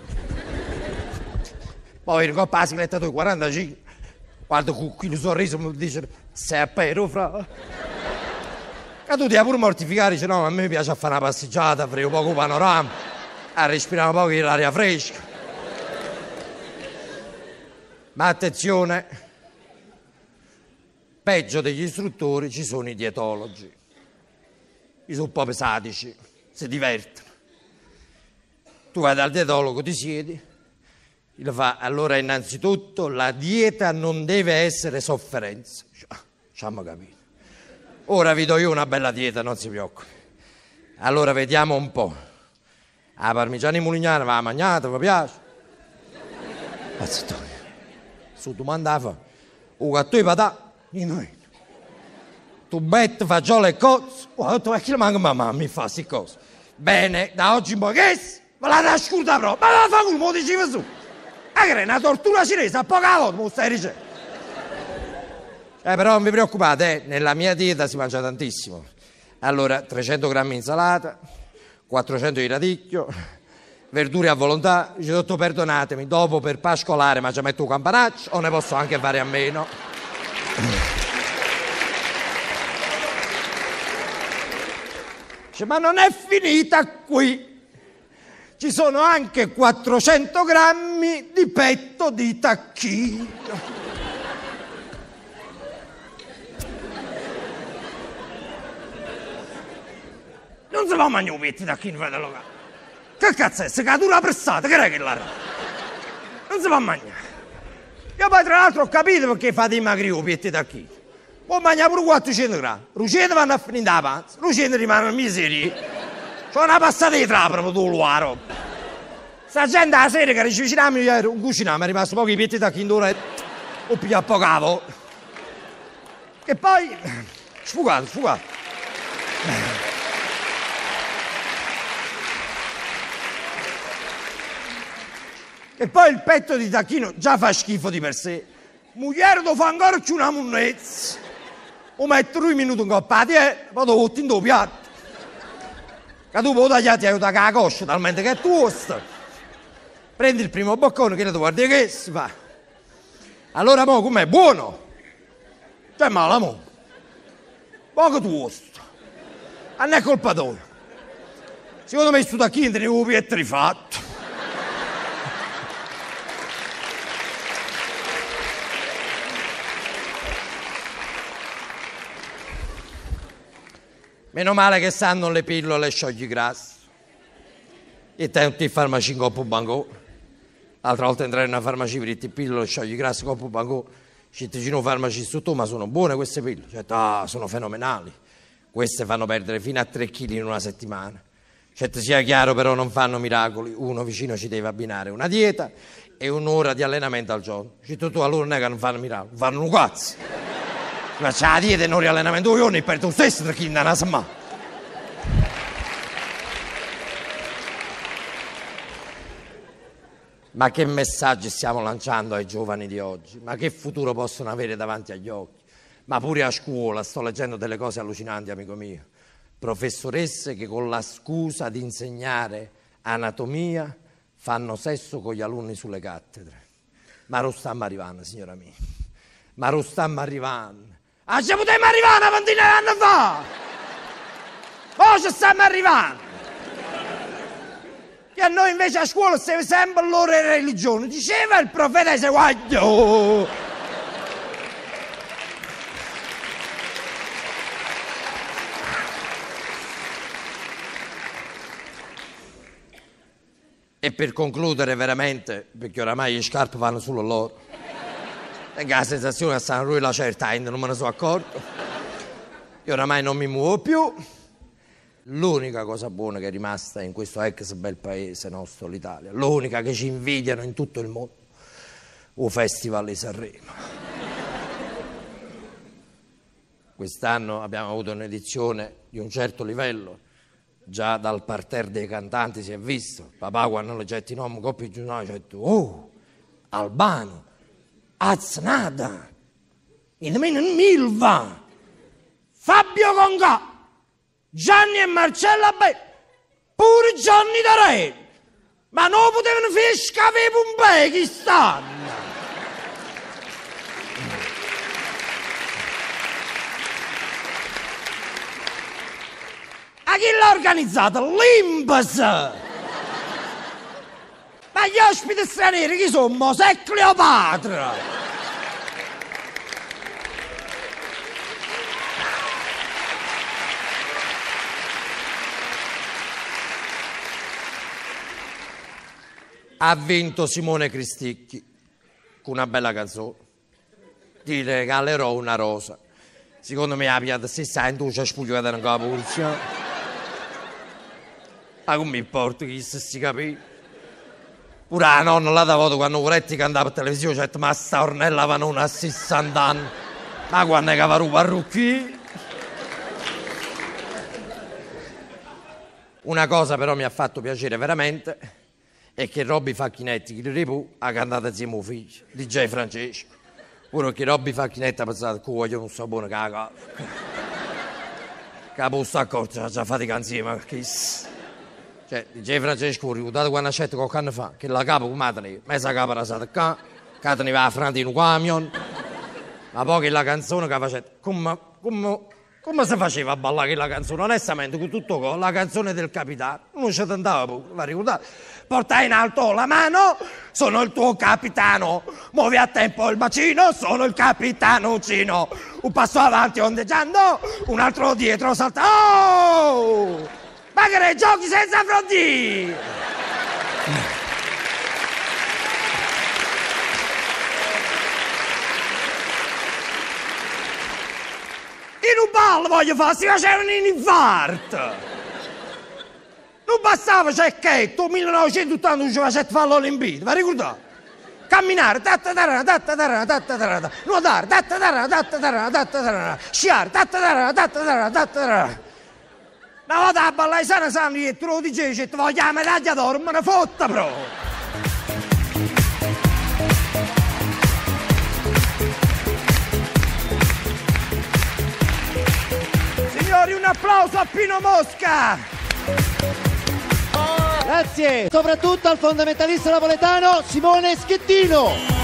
[SPEAKER 3] poi in coppa la cicletta tu quarantacinque, guarda con quel sorriso mi dice sei a pero fra. E tu ti hai pure mortificare, dici no, a me piace fare una passeggiata, avrei un poco panorama, a respirare un po' l'aria fresca. Ma attenzione, peggio degli istruttori ci sono i dietologi. I sono un po' pesatici, si divertono. Tu vai dal dietologo, ti siedi, gli fa, allora innanzitutto la dieta non deve essere sofferenza. Ci hanno capito. Ora vi do io una bella dieta, non si preoccupi. Allora vediamo un po'. La parmigiana di Mulignana va mangiata, vi piace? Azzetta. Su domandava, un gatto di patà, in tu betti, fagiolo e cozze, ho detto, perché manca mamma, mi fa sti cose. Bene, da oggi in poi che è? Me la nascuta proprio, ma la fa culo, me lo diceva su. Ah, che è una tortura cinese, a poca volta me lo stai dicendo. Eh, però non vi preoccupate, eh, nella mia dieta si mangia tantissimo. Allora, trecento grammi di insalata, quattrocento di radicchio, verdure a volontà. Dice, dottor, perdonatemi, dopo per pascolare ma ci metto un campanaccio o ne posso anche fare a meno? Dice, ma non è finita qui. Ci sono anche quattrocento grammi di petto di tacchino. Non si va mangiare un petto di tacchino, fratello. Che cazzo è? Se catura pressata, che è che la... Non si va a mangiare. Io poi tra l'altro ho capito perché fate i magri i petti di tacchino. Può mangiare pure quattrocento grammi. Lucente vanno a finire da panza, lucente rimangono miserie. C'ho una passata di trappola per tu la roba. Sta gente la sera che ci viciniamo io ero un cucinato, mi è rimasto pochi petti di tacchino d'ora e ho pigliato poco cavo. E poi... sfugato, sfugato. E poi il petto di tacchino già fa schifo di per sé. Mugliere lo fa ancora più una munnezza. Lo metto due minuti in coppa di e poi lo butto in due piatti. Che tu puoi tagliare aiuta con la coscia, talmente che è tosta. Prendi il primo boccone che tu guardi che si fa. Allora mo com'è? Buono? C'è male mo? Poco tosto. A non è colpa tua. Secondo me sto tacchino te ne avevo pietto rifatto. Meno male che sanno le pillole sciogli-grassi. E te tutti i farmaci in coppo banco. L'altra volta entrai in una farmacia per dire pillole sciogli-grassi, coppo banco. Cittadino farmaci sotto, ma sono buone queste pillole. Cioè, ah, sono fenomenali. Queste fanno perdere fino a tre chili in una settimana. Certo, sia chiaro, però non fanno miracoli. Uno vicino ci deve abbinare una dieta e un'ora di allenamento al giorno. Certo, tu allora non è che non fanno miracoli, fanno un cazzo. Ma c'è la dieta e non riallenamento due giorni e per tu stesso tra chi non ha ma. Ma che messaggi stiamo lanciando ai giovani di oggi? Ma che futuro possono avere davanti agli occhi? Ma pure a scuola sto leggendo delle cose allucinanti, amico mio. Professoresse che con la scusa di insegnare anatomia fanno sesso con gli alunni sulle cattedre. Ma lo stiamo arrivando, signora mia. Ma lo stiamo arrivando. Ah, ci potremmo arrivare una ventina di anni fa! Ora ci stiamo arrivando! Che a noi invece a scuola stava sempre l'ora di religione. Diceva il profeta di Seguaglio! E per concludere veramente, perché oramai le scarpe vanno solo loro, tengo la sensazione che stanno lui la certa, non me ne sono accorto. Io oramai non mi muovo più. L'unica cosa buona che è rimasta in questo ex bel paese nostro, l'Italia, l'unica che ci invidiano in tutto il mondo, il Festival di Sanremo. Quest'anno abbiamo avuto un'edizione di un certo livello, già dal parterre dei cantanti si è visto. Papà quando lo getti in nome, coppia giornale, ha detto, oh, Albano. Aznada, nemmeno Milva, Fabio Conca, Gianni e Marcella Belli, pure Gianni D'Arelli, ma non potevano fare scavare Pompei, chi stanno? A chi l'ha organizzato? L'Imbas! Ma gli ospiti stranieri chi sono? Mosè e Cleopatra! Ha vinto Simone Cristicchi con una bella canzone. Ti regalerò una rosa. Secondo me la pianta stessa in tu c'è spugliata in capo. Ma come mi importa chi si capisce? Pure la nonna là da voto quando Coretti cantava per televisione, cioè, ma sta Ornella vanno una sessanta anni. Ma quando è che va a parrucchi? Una cosa però mi ha fatto piacere veramente è che Robby Facchinetti, che Repù, ha cantato insieme al figlio, D J Francesco. Pure che Robby Facchinetti ha pensato che voglio un sapone che la casa. Che la posto accorto, ci ha fatto insieme, perché... Cioè, D J Francesco, ho ricordato quando ha scelto qualche anno fa, che la capo come la teneva, mezza capa era stata qua, che teneva la frante in un camion, ma poi che la canzone che faceva, come, come, come si faceva a ballare quella canzone? Onestamente, con tutto con la canzone del capitano, non ci tentava pure, la ricordate? Porta in alto la mano, sono il tuo capitano, muovi a tempo il bacino, sono il capitano Cino, un passo avanti ondeggiando, un altro dietro salta, oh! Ma che ne giochi senza fronti! In un ballo voglio fare, si faceva un infarto! Non bastava cecchetto, millenovecentottanta ci faceva fare l'Olimpiade, vi ricordate? Camminare, tattatarana, tattatarana, tattatarana, nuotare, tattatarana, tattatarana, tattatarana, sciare, tattatarana, tattatarana, tattatarana. Una volta a ballare sana sana e tu lo dicevi, ti voglio la medaglia d'oro, me ne fotta proprio. Signori, un applauso a Pino Mosca.
[SPEAKER 2] Grazie, soprattutto al fondamentalista napoletano Simone Schettino.